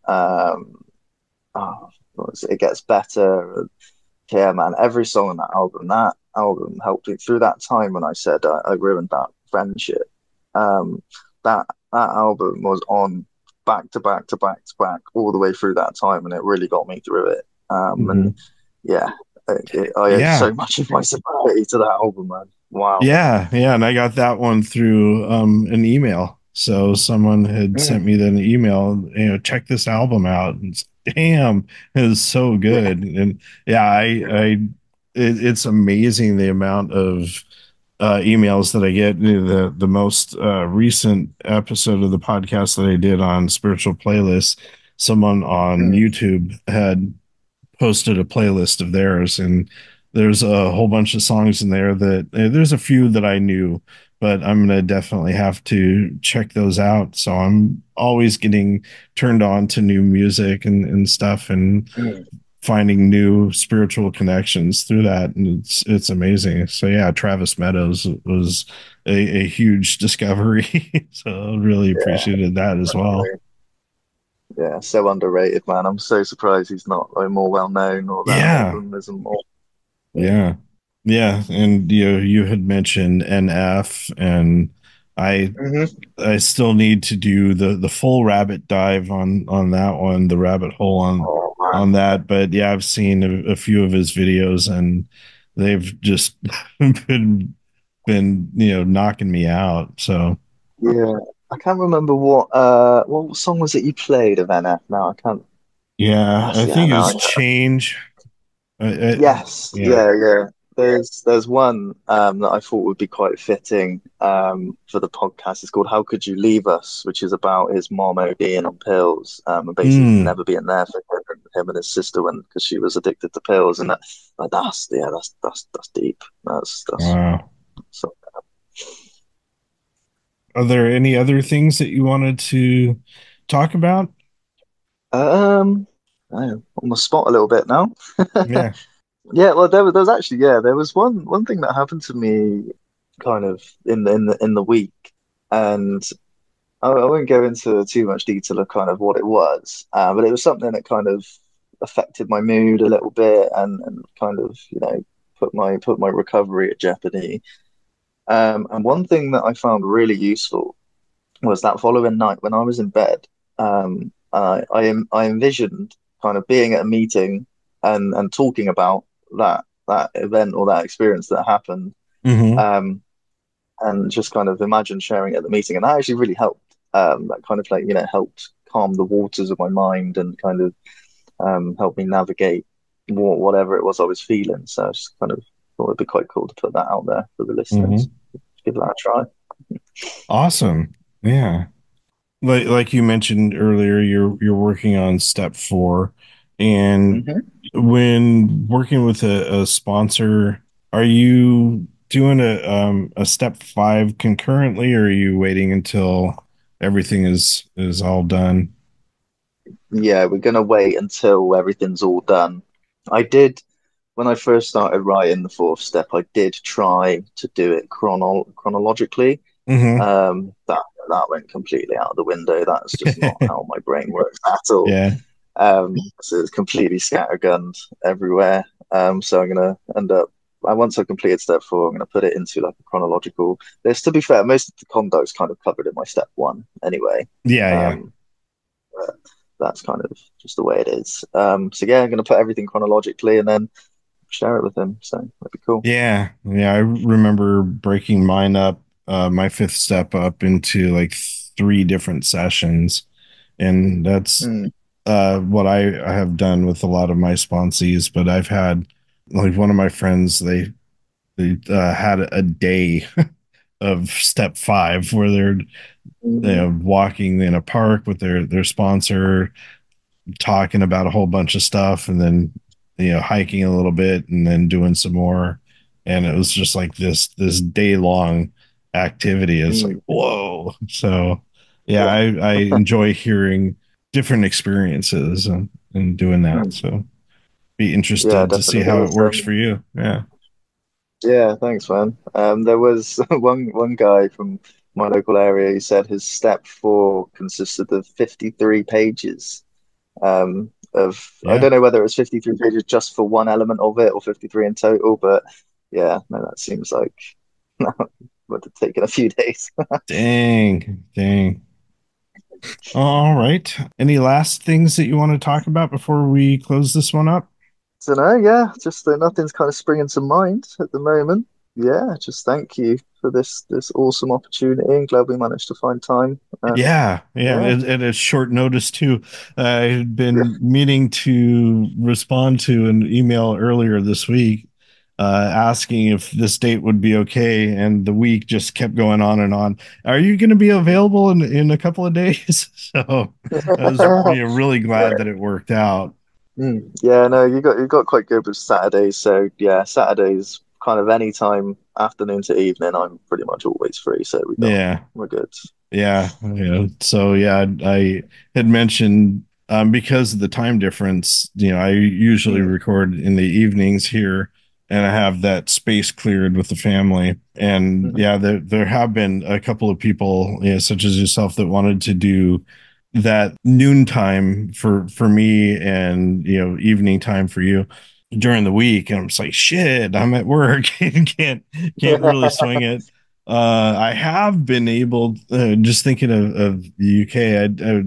Oh, it gets better. Yeah, man, every song on that album helped me through that time when I said I ruined that friendship. Um, that album was on back to back to back to back all the way through that time, and it really got me through it. And Mhm. yeah, I owe Yeah. so much of my sobriety to that album, man. Wow. Yeah, and I got that one through an email. So someone had sent Mm, me an email, check this album out. And damn, it was so yeah. good. And yeah, it's amazing the amount of emails that I get. The most recent episode of the podcast that I did on spiritual playlists, someone on Mm, YouTube had posted a playlist of theirs, and there's a whole bunch of songs in there that there's a few that I knew, but I'm gonna definitely have to check those out. So I'm always getting turned on to new music and stuff, and mm. finding new spiritual connections through that, and it's amazing. So yeah, Travis Meadows was a huge discovery. So I really Yeah, appreciated that as well. definitely. Yeah, so underrated, man. I'm so surprised he's not like more well known or that Yeah. album isn't more. Yeah. Yeah. Yeah. And you had mentioned NF, and I Hmm. I still need to do the full rabbit dive on that one, the rabbit hole Oh man. on that. But yeah, I've seen a few of his videos, and they've just been knocking me out. So Yeah. I can't remember what song was it you played of NF now. I can't yeah, I yeah, think it no. was Change. Yes, Yeah. yeah, yeah. There's one that I thought would be quite fitting for the podcast. It's called "How Could You Leave Us," which is about his mom ODing on pills, and basically Mm, never being there for him and his sister when because she was addicted to pills, and that's deep. That's wow. so. Are there any other things that you wanted to talk about? Um, I'm on the spot a little bit now. Yeah. Yeah, well, there was actually there was one thing that happened to me kind of in the week, and I won't go into too much detail of kind of what it was, but it was something that kind of affected my mood a little bit and kind of put my recovery at jeopardy. And one thing that I found really useful was that following night when I was in bed, I envisioned kind of being at a meeting and talking about that event or that experience that happened, Hmm. um, and just kind of imagine sharing it at the meeting, and that actually really helped. That kind of like helped calm the waters of my mind and kind of helped me navigate whatever it was I was feeling. So I just kind of thought it'd be quite cool to put that out there for the listeners. Hmm. Give that a try. Awesome. Yeah. Like you mentioned earlier, you're working on step four, and Hmm. when working with a sponsor, are you doing a step five concurrently, or are you waiting until everything is all done? Yeah, we're gonna wait until everything's all done. I did when I first started writing the fourth step. I did try to do it chronologically. Hmm. That went completely out of the window. That's just not how my brain works at all. Yeah. So it's completely scattergunned everywhere. So I'm gonna end up once I completed step 4, I'm going to put it into like a chronological list. To be fair, most of the conduct's kind of covered in my step 1 anyway. Yeah, yeah. Um, but that's kind of just the way it is. So yeah, I'm going to put everything chronologically and then share it with him. So that'd be cool. Yeah, yeah. I remember breaking mine up, my fifth step up into like 3 different sessions, and that's Mm, what I have done with a lot of my sponsees. But I've had like one of my friends, they had a day of step 5 where they're mm, walking in a park with their sponsor, talking about a whole bunch of stuff, and then hiking a little bit and then doing some more, and it was just like this day long activity. It's like, mm. whoa. So yeah, Yeah. I enjoy hearing different experiences and doing that. Mm. So be Yeah, interested to see definitely. There how it was works for you. Yeah. yeah, thanks, man. There was one guy from my local area. He said his step 4 consisted of 53 pages. Of I Yeah. don't know whether it was 53 pages just for one element of it or 53 in total, but yeah, no, that seems like would have taken a few days. Dang, dang. All right. Any last things that you want to talk about before we close this one up? So no, yeah, just nothing's kind of springing to mind at the moment. Yeah, just thank you for this awesome opportunity. And glad we managed to find time. And Yeah, yeah, yeah, and it's short notice too. I had been meaning to respond to an email earlier this week, asking if this date would be okay, and the week just kept going on and on. Are you going to be available in a couple of days? So I was really glad yeah. that it worked out. Yeah, no, you got quite good with Saturdays. So yeah, Saturdays kind of any time afternoon to evening, I'm pretty much always free. So Yeah. we're good. Yeah, yeah. So yeah, I had mentioned because of the time difference, I usually Mm, record in the evenings here, and I have that space cleared with the family. And mhm. yeah, there have been a couple of people, such as yourself, that wanted to do that noontime for me, and evening time for you during the week. And I'm just like, shit, I'm at work and can't really swing it. I have been able, just thinking of the UK,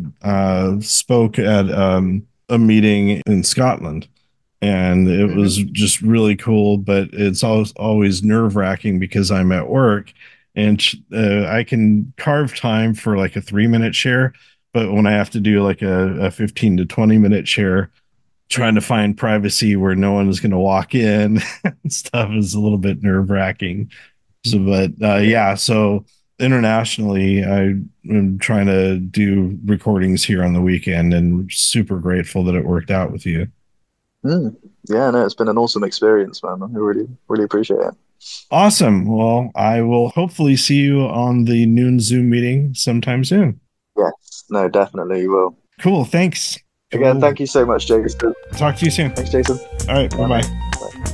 I spoke at a meeting in Scotland, and it was Mhm. just really cool, but it's always nerve wracking because I'm at work, and I can carve time for like a 3 minute share. But when I have to do like a 15 to 20 minute share, trying to find privacy where no one is going to walk in and stuff is a little bit nerve wracking. So, but Yeah. yeah, so internationally, I am trying to do recordings here on the weekend, and super grateful that it worked out with you. Mm. Yeah, no, it's been an awesome experience, man. I really appreciate it. Awesome. Well, I will hopefully see you on the noon Zoom meeting sometime soon. Yes, no, definitely you will. Cool. Thanks. Again, Cool. thank you so much, Jason. Talk to you soon. Thanks, Jason. All right. Bye Bye, bye. man. Bye.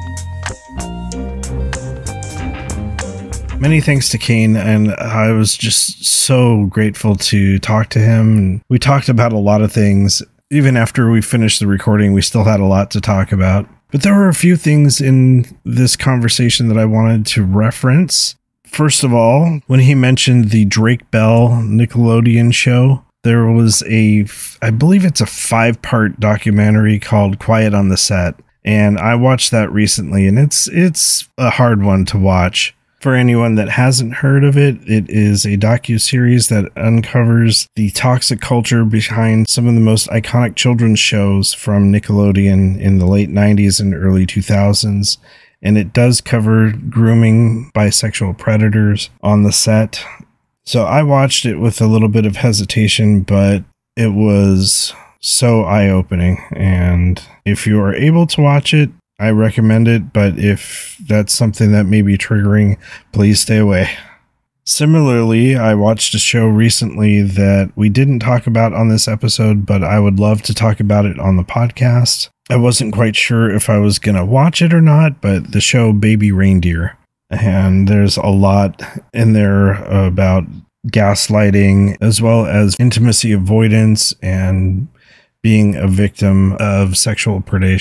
Many thanks to Kane, and I was just so grateful to talk to him. And we talked about a lot of things. Even after we finished the recording, we still had a lot to talk about. But there were a few things in this conversation that I wanted to reference. First of all, when he mentioned the Drake Bell Nickelodeon show, there was I believe it's a 5-part documentary called Quiet on the Set. And I watched that recently, and it's a hard one to watch. For anyone that hasn't heard of it, it is a docu-series that uncovers the toxic culture behind some of the most iconic children's shows from Nickelodeon in the late 90s and early 2000s. And it does cover grooming by sexual predators on the set. So I watched it with a little bit of hesitation, but it was so eye-opening. And if you are able to watch it, I recommend it, but if that's something that may be triggering, please stay away. Similarly, I watched a show recently that we didn't talk about on this episode, but I would love to talk about it on the podcast. I wasn't quite sure if I was going to watch it or not, but the show Baby Reindeer. And there's a lot in there about gaslighting, as well as intimacy avoidance and being a victim of sexual predation.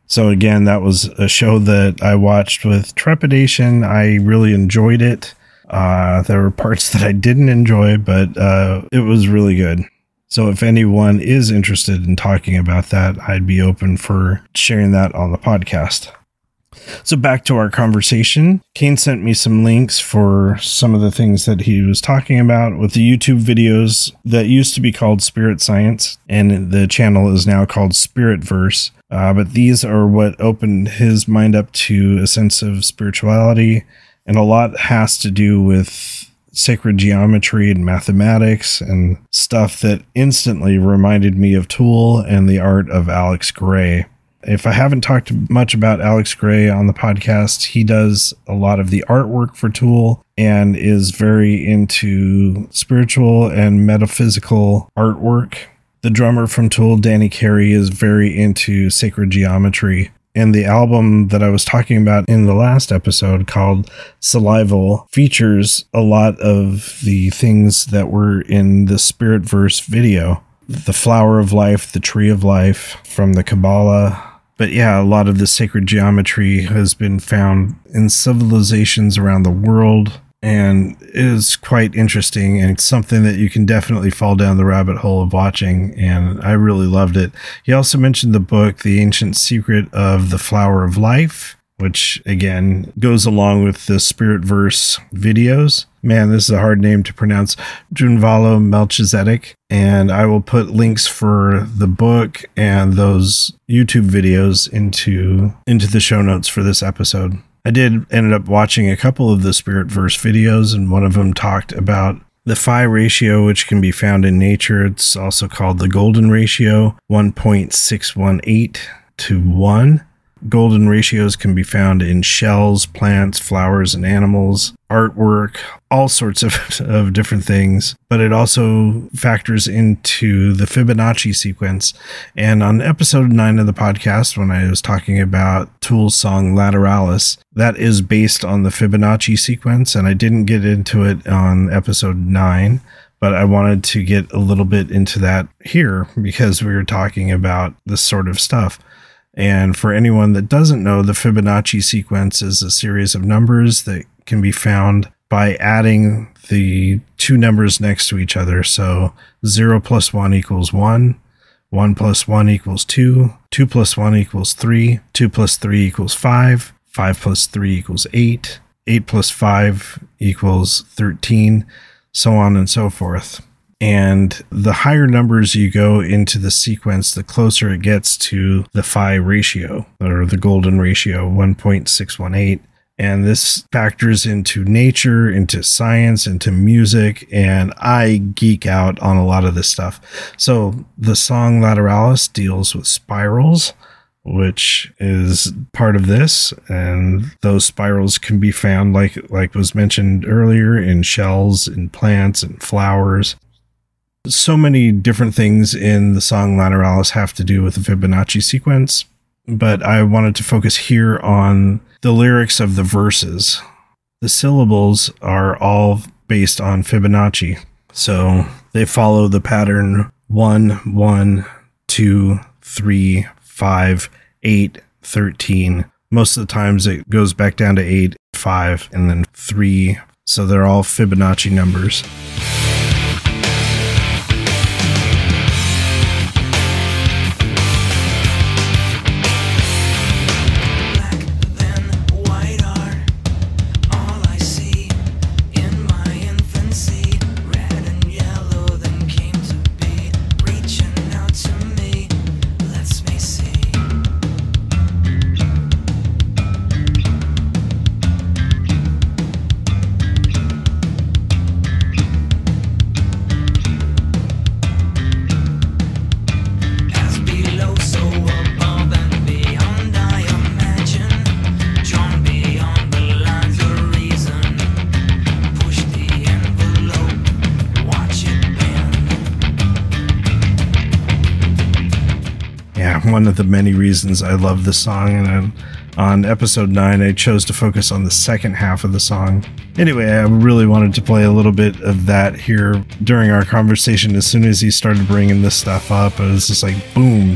So again, that was a show that I watched with trepidation. I really enjoyed it. There were parts that I didn't enjoy, but it was really good. So if anyone is interested in talking about that, I'd be open for sharing that on the podcast. So back to our conversation. Kane sent me some links for some of the things that he was talking about with the YouTube videos that used to be called Spirit Science, and the channel is now called Spiritverse. But these are what opened his mind up to a sense of spirituality, and a lot has to do with sacred geometry and mathematics and stuff that instantly reminded me of Tool and the art of Alex Grey. If I haven't talked much about Alex Grey on the podcast, he does a lot of the artwork for Tool and is very into spiritual and metaphysical artwork. The drummer from Tool, Danny Carey, is very into sacred geometry. And the album that I was talking about in the last episode, called Salival, features a lot of the things that were in the Spiritverse video. The flower of life, the tree of life from the Kabbalah. But yeah, a lot of the sacred geometry has been found in civilizations around the world and is quite interesting, and it's something that you can definitely fall down the rabbit hole of watching, and I really loved it. He also mentioned the book, The Ancient Secret of the Flower of Life, which again goes along with the Spiritverse videos. Man, this is a hard name to pronounce. Drunvalo Melchizedek. And I will put links for the book and those YouTube videos into the show notes for this episode. I ended up watching a couple of the Spiritverse videos, and one of them talked about the phi ratio, which can be found in nature. It's also called the golden ratio, 1.618 to 1. Golden ratios can be found in shells, plants, flowers, and animals, artwork, all sorts of different things. But it also factors into the Fibonacci sequence. And on episode 9 of the podcast, when I was talking about Tool's song Lateralis, that is based on the Fibonacci sequence. And I didn't get into it on episode 9, but I wanted to get a little bit into that here because we were talking about this sort of stuff. And for anyone that doesn't know, the Fibonacci sequence is a series of numbers that can be found by adding the two numbers next to each other. So 0 plus 1 equals 1, 1 plus 1 equals 2, 2 plus 1 equals 3, 2 plus 3 equals 5, 5 plus 3 equals 8, 8 plus 5 equals 13, so on and so forth. And the higher numbers you go into the sequence, the closer it gets to the phi ratio, or the golden ratio, 1.618. And this factors into nature, into science, into music, and I geek out on a lot of this stuff. So the song Lateralis deals with spirals, which is part of this, and those spirals can be found, like was mentioned earlier, in shells, in plants, and flowers. So many different things in the song Lateralis have to do with the Fibonacci sequence, but I wanted to focus here on the lyrics of the verses. The syllables are all based on Fibonacci, so they follow the pattern 1, 1, 2, 3, 5, 8, 13. Most of the times it goes back down to 8, 5, and then 3, so they're all Fibonacci numbers. One of the many reasons I love this song, and on episode 9 I chose to focus on the second half of the song. Anyway, I really wanted to play a little bit of that here during our conversation. As soon as he started bringing this stuff up, it was just like, boom,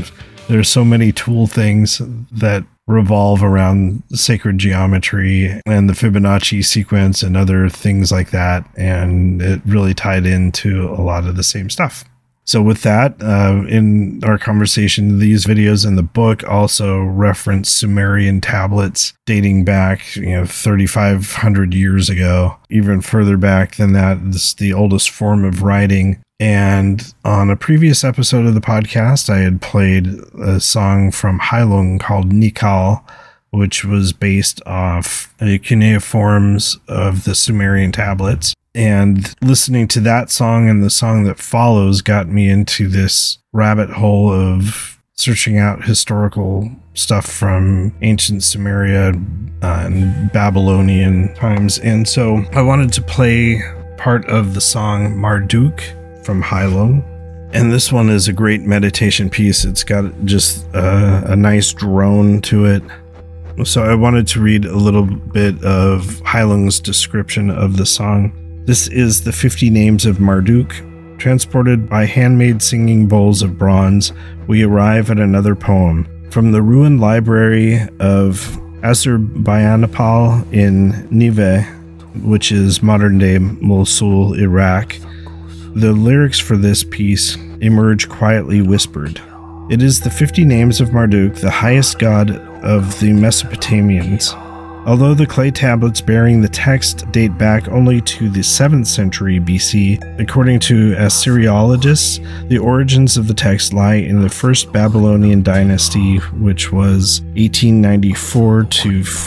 There's so many tool things that revolve around sacred geometry and the Fibonacci sequence and other things like that. And it really tied into a lot of the same stuff. So with that, in our conversation, these videos in the book also reference Sumerian tablets dating back, 3,500 years ago, even further back than that. This is the oldest form of writing. And on a previous episode of the podcast, I had played a song from Heilung called Nikal, which was based off the cuneiforms of the Sumerian tablets. And listening to that song and the song that follows got me into this rabbit hole of searching out historical stuff from ancient Sumeria and Babylonian times. And so I wanted to play part of the song Marduk from Heilung. And this one is a great meditation piece. It's got just a nice drone to it. So I wanted to read a little bit of Heilung's description of the song. This is the 50 names of Marduk. Transported by handmade singing bowls of bronze, we arrive at another poem. From the ruined library of Azurbayyanipal in Nive, which is modern-day Mosul, Iraq, the lyrics for this piece emerge quietly whispered. It is the 50 names of Marduk, the highest god of the Mesopotamians. Although the clay tablets bearing the text date back only to the 7th century BC, according to Assyriologists, the origins of the text lie in the first Babylonian dynasty, which was 1894 to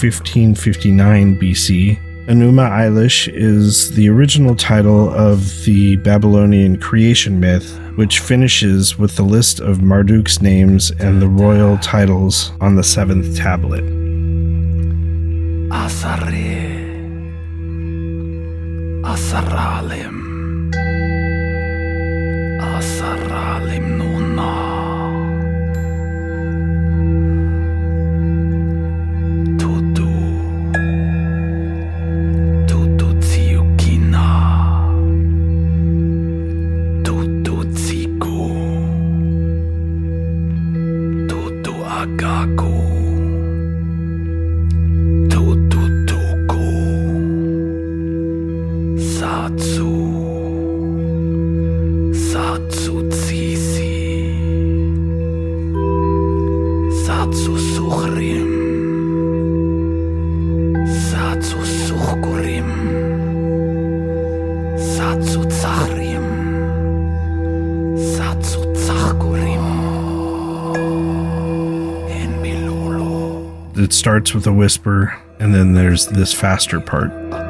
1559 BC. Enuma Elish is the original title of the Babylonian creation myth, which finishes with the list of Marduk's names and the royal titles on the 7th tablet. Asaralim Nuna Tutu Tsiukina Tutu Tsiku Tutu Agaku It starts with a whisper, and then there's this faster part.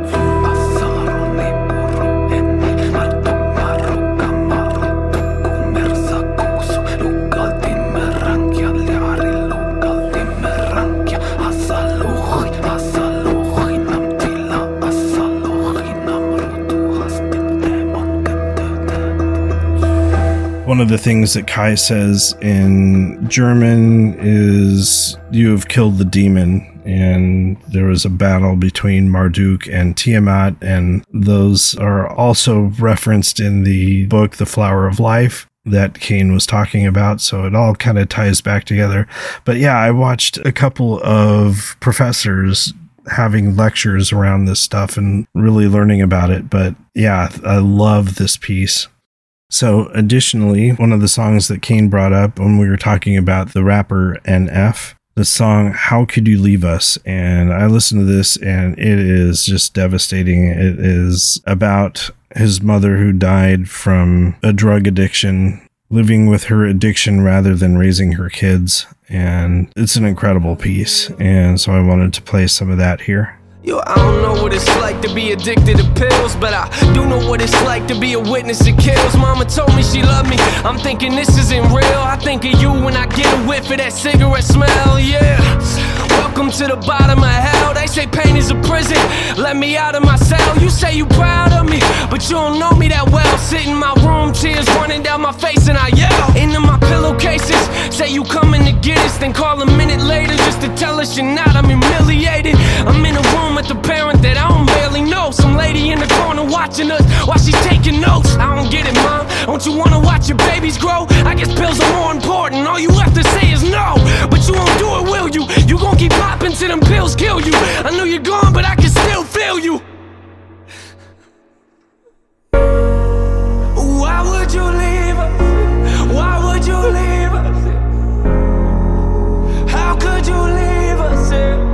One of the things that Kai says in German is, "You have killed the demon," and there was a battle between Marduk and Tiamat, and those are also referenced in the book The Flower of Life that Kane was talking about, so it all kind of ties back together. But yeah, I watched a couple of professors having lectures around this stuff and really learning about it, but yeah, I love this piece. So additionally, one of the songs that Kane brought up when we were talking about the rapper NF, the song How Could You Leave Us? And I listened to this and it is just devastating. It is about his mother who died from a drug addiction, living with her addiction rather than raising her kids. And it's an incredible piece. And so I wanted to play some of that here. Yo, I don't know what it's like to be addicted to pills, but I do know what it's like to be a witness to kills. Mama told me she loved me, I'm thinking this isn't real. I think of you when I get a whiff of that cigarette smell, yeah. Welcome to the bottom of hell, they say pain is a prison, let me out of my cell. You say you proud of me, but you don't know me that well. Sit in my room, tears running down my face, and I yell into my pillowcases. Say you coming to get us, then call a minute later just to tell us you're not. I'm humiliated. I'm in a room with a parent that I don't barely know. Some lady in the corner watching us while she's taking notes. I don't get it, mom. Don't you wanna watch your babies grow? I guess pills are more important. All you have to say is no, but you won't do it, will you? You gon' keep popping till them pills kill you. I know you're gone, but I can still feel you. Why would you leave us? Why would you leave us? How could you leave us?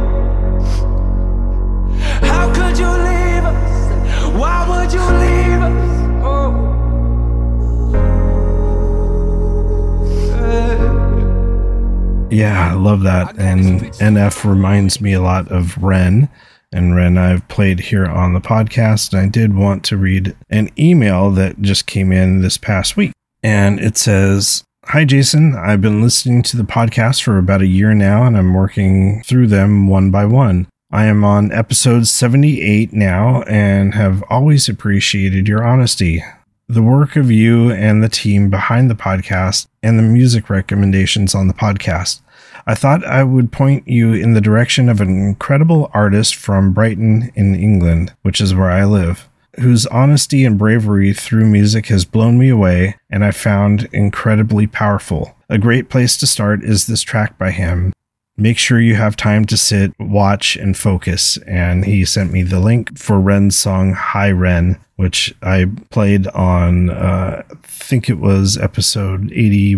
How could you leave us? Why would you leave us? Yeah, I love that. And NF reminds me a lot of Ren. And Ren I've played here on the podcast. And I did want to read an email that just came in this past week. And it says, "Hi, Jason. I've been listening to the podcast for about a year now, and I'm working through them one by one. I am on episode 78 now and have always appreciated your honesty. The work of you and the team behind the podcast and the music recommendations on the podcast. I thought I would point you in the direction of an incredible artist from Brighton in England, which is where I live, whose honesty and bravery through music has blown me away and I found incredibly powerful. A great place to start is this track by him. Make sure you have time to sit, watch, and focus." And he sent me the link for Ren's song, Hi Ren, which I played on, I think it was episode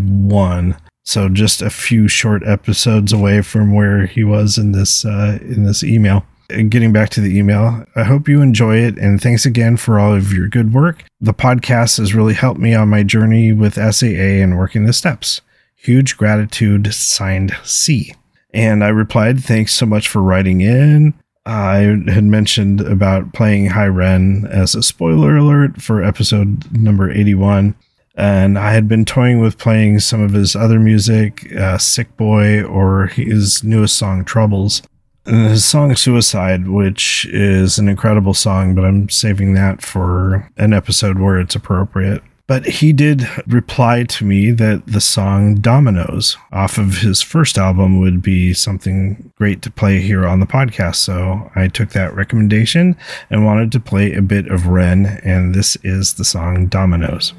81. So just a few short episodes away from where he was in this email. Getting back to the email, I hope you enjoy it, and thanks again for all of your good work. The podcast has really helped me on my journey with SAA and working the steps. Huge gratitude, signed C. And I replied, "Thanks so much for writing in." I had mentioned about playing Hi Ren as a spoiler alert for episode number 81. And I had been toying with playing some of his other music, Sick Boy, or his newest song, Troubles. And his song Suicide, which is an incredible song, but I'm saving that for an episode where it's appropriate. But he did reply to me that the song Dominoes off of his first album would be something great to play here on the podcast. So I took that recommendation and wanted to play a bit of Ren, and this is the song Dominoes.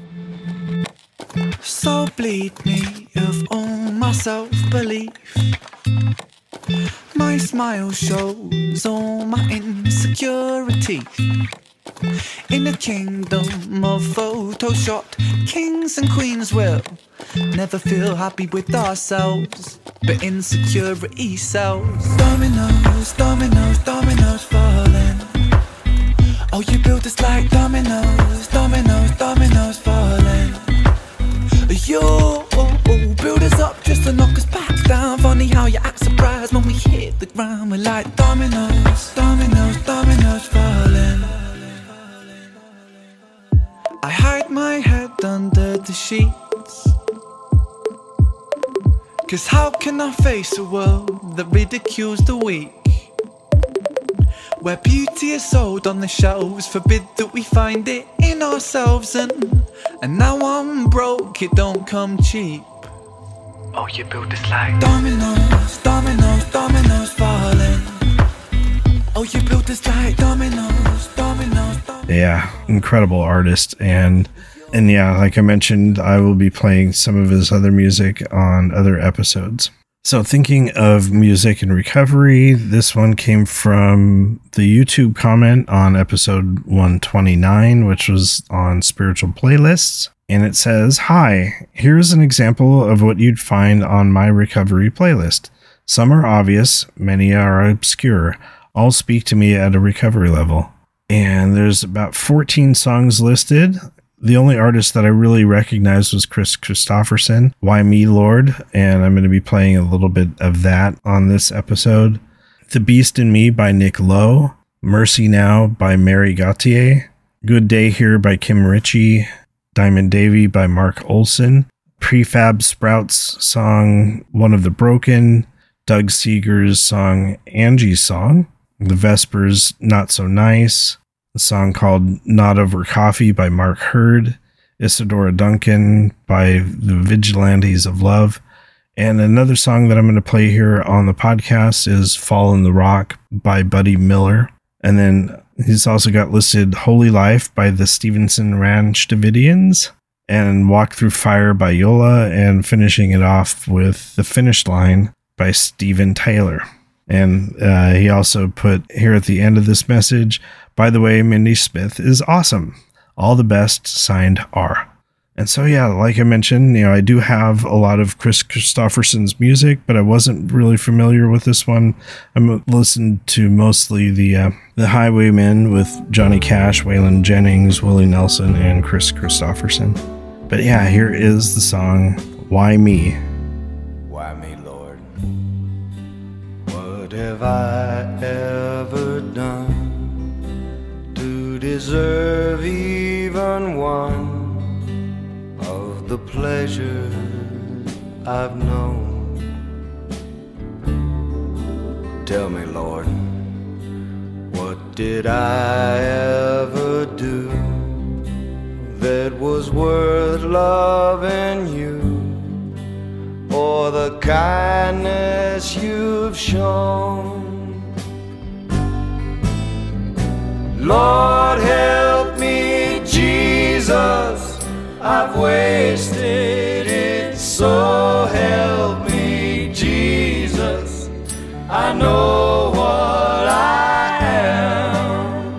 So bleed me of all my self-belief. My smile shows all my insecurity. In a kingdom of Photoshop, kings and queens will never feel happy with ourselves, but insecurity sells. Dominoes, dominoes, dominoes falling. Oh, you build us like dominoes, dominoes, dominoes falling. You build us up just to knock us back down. Funny how you act surprised when we hit the ground. We're like dominoes, dominoes, dominoes falling. I hide my head under the sheets, 'cause how can I face a world that ridicules the weak? Where beauty is sold on the shelves, forbid that we find it in ourselves. And now I'm broke, it don't come cheap. Oh, you build us like dominoes, dominoes, dominoes falling. Oh, you build us like dominoes, dominoes, dominoes. Yeah, incredible artist. And yeah, like I mentioned, I will be playing some of his other music on other episodes. So thinking of music and recovery, this one came from the YouTube comment on episode 129, which was on spiritual playlists. And it says, "Hi, here's an example of what you'd find on my recovery playlist. Some are obvious, many are obscure. All speak to me at a recovery level." And there's about 14 songs listed. The only artist that I really recognized was Chris Christopherson, Why Me Lord, and I'm going to be playing a little bit of that on this episode. The Beast in Me by Nick Lowe, Mercy Now by Mary Gauthier, Good Day Here by Kim Ritchie, Diamond Davy by Mark Olson, Prefab Sprouts song One of the Broken, Doug Seeger's song Angie's Song, The Vespers, Not So Nice, a song called Not Over Coffee by Mark Hurd, Isadora Duncan by the Vigilantes of Love, and another song that I'm going to play here on the podcast is Fall in the Rock by Buddy Miller. And then he's also got listed Holy Life by the Stevenson Ranch Davidians and Walk Through Fire by Yola, and finishing it off with The Finish Line by Steven Taylor. And he also put here at the end of this message, by the way, Mindy Smith is awesome. All the best, signed R. And so, yeah, like I mentioned, I do have a lot of Chris Christopherson's music, but I wasn't really familiar with this one. I listened to mostly the Highwaymen with Johnny Cash, Waylon Jennings, Willie Nelson, and Chris Christopherson. But yeah, here is the song, Why Me? Why me, Lord? What have I ever done to deserve even one of the pleasures I've known? Tell me, Lord, what did I ever do that was worth loving you, or the kindness you've shown? Lord, help me, Jesus, I've wasted it, so help me, Jesus, I know what I am.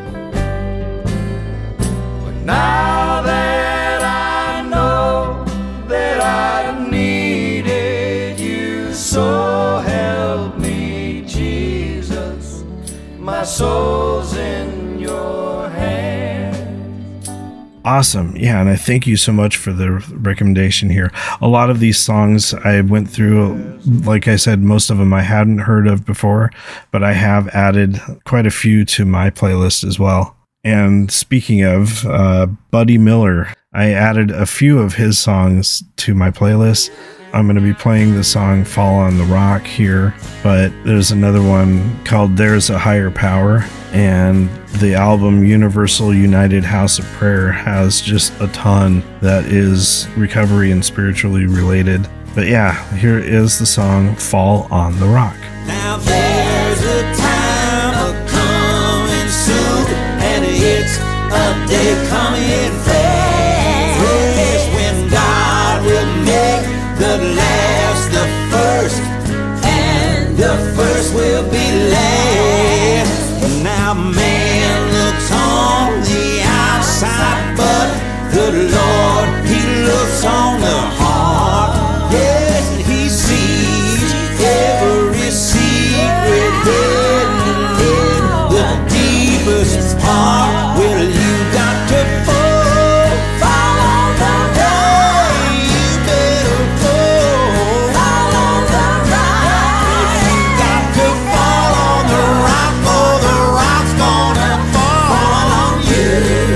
But now that I know that I've needed you, so help me, Jesus, my soul's in your hands. Awesome. Yeah, and I thank you so much for the recommendation here. A lot of these songs I went through, like I said, most of them I hadn't heard of before, but I have added quite a few to my playlist as well. And speaking of Buddy Miller, I added a few of his songs to my playlist. I'm going to be playing the song Fall on the Rock here, but there's another one called There's a Higher Power, and the album Universal United House of Prayer has just a ton that is recovery and spiritually related. But yeah, here is the song Fall on the Rock. Now there's a time a-coming soon, and it's a day coming fast, when God will make the last the first, and the first will be last. Now man looks on the outside, but the Lord, He looks on the heart. Yes, and He sees every secret hidden in the deepest part. Well, you got to fall on the rock. You better fall on the rock. You got to fall on the rock, or the rock's gonna fall on you.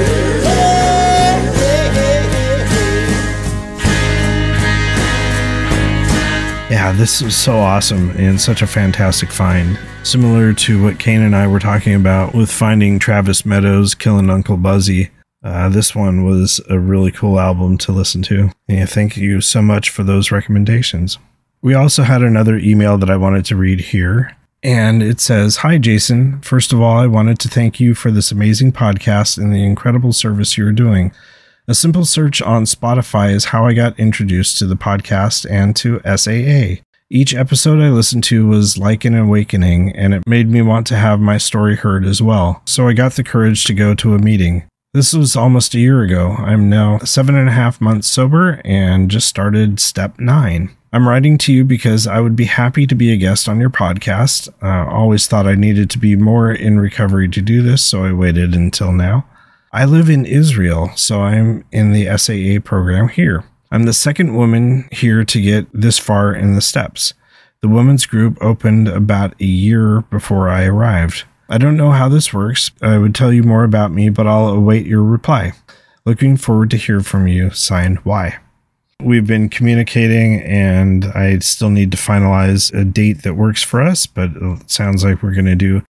Yeah, this was so awesome and such a fantastic find. Similar to what Kane and I were talking about with finding Travis Meadows killing Uncle Buzzy. This one was a really cool album to listen to. And thank you so much for those recommendations. We also had another email that I wanted to read here. And it says, Hi, Jason. First of all, I wanted to thank you for this amazing podcast and the incredible service you're doing. A simple search on Spotify is how I got introduced to the podcast and to SAA. Each episode I listened to was like an awakening, and it made me want to have my story heard as well. So I got the courage to go to a meeting. This was almost a year ago. I'm now 7.5 months sober and just started step 9. I'm writing to you because I would be happy to be a guest on your podcast. Always thought I needed to be more in recovery to do this, so I waited until now. I live in Israel, so I'm in the SAA program here. I'm the second woman here to get this far in the steps. The women's group opened about a year before I arrived. I don't know how this works. I would tell you more about me, but I'll await your reply. Looking forward to hear from you. Signed, Y. We've been communicating, and I still need to finalize a date that works for us, but it sounds like we're going to do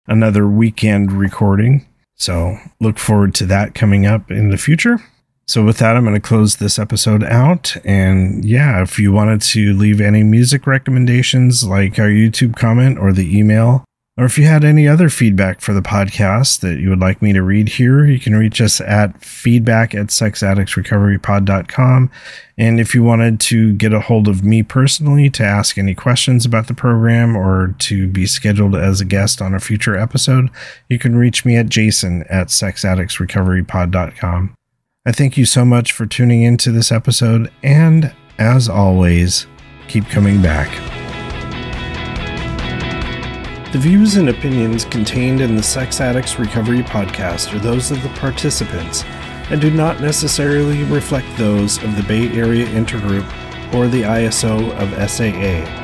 another weekend recording. So look forward to that coming up in the future. So with that, I'm going to close this episode out. And yeah, if you wanted to leave any music recommendations like our YouTube comment or the email, or if you had any other feedback for the podcast that you would like me to read here, you can reach us at feedback@sexaddictsrecoverypod.com. And if you wanted to get a hold of me personally to ask any questions about the program or to be scheduled as a guest on a future episode, you can reach me at jason@sexaddictsrecoverypod.com. I thank you so much for tuning into this episode, and as always, keep coming back. The views and opinions contained in the Sex Addicts Recovery Podcast are those of the participants and do not necessarily reflect those of the Bay Area Intergroup or the ISO of SAA.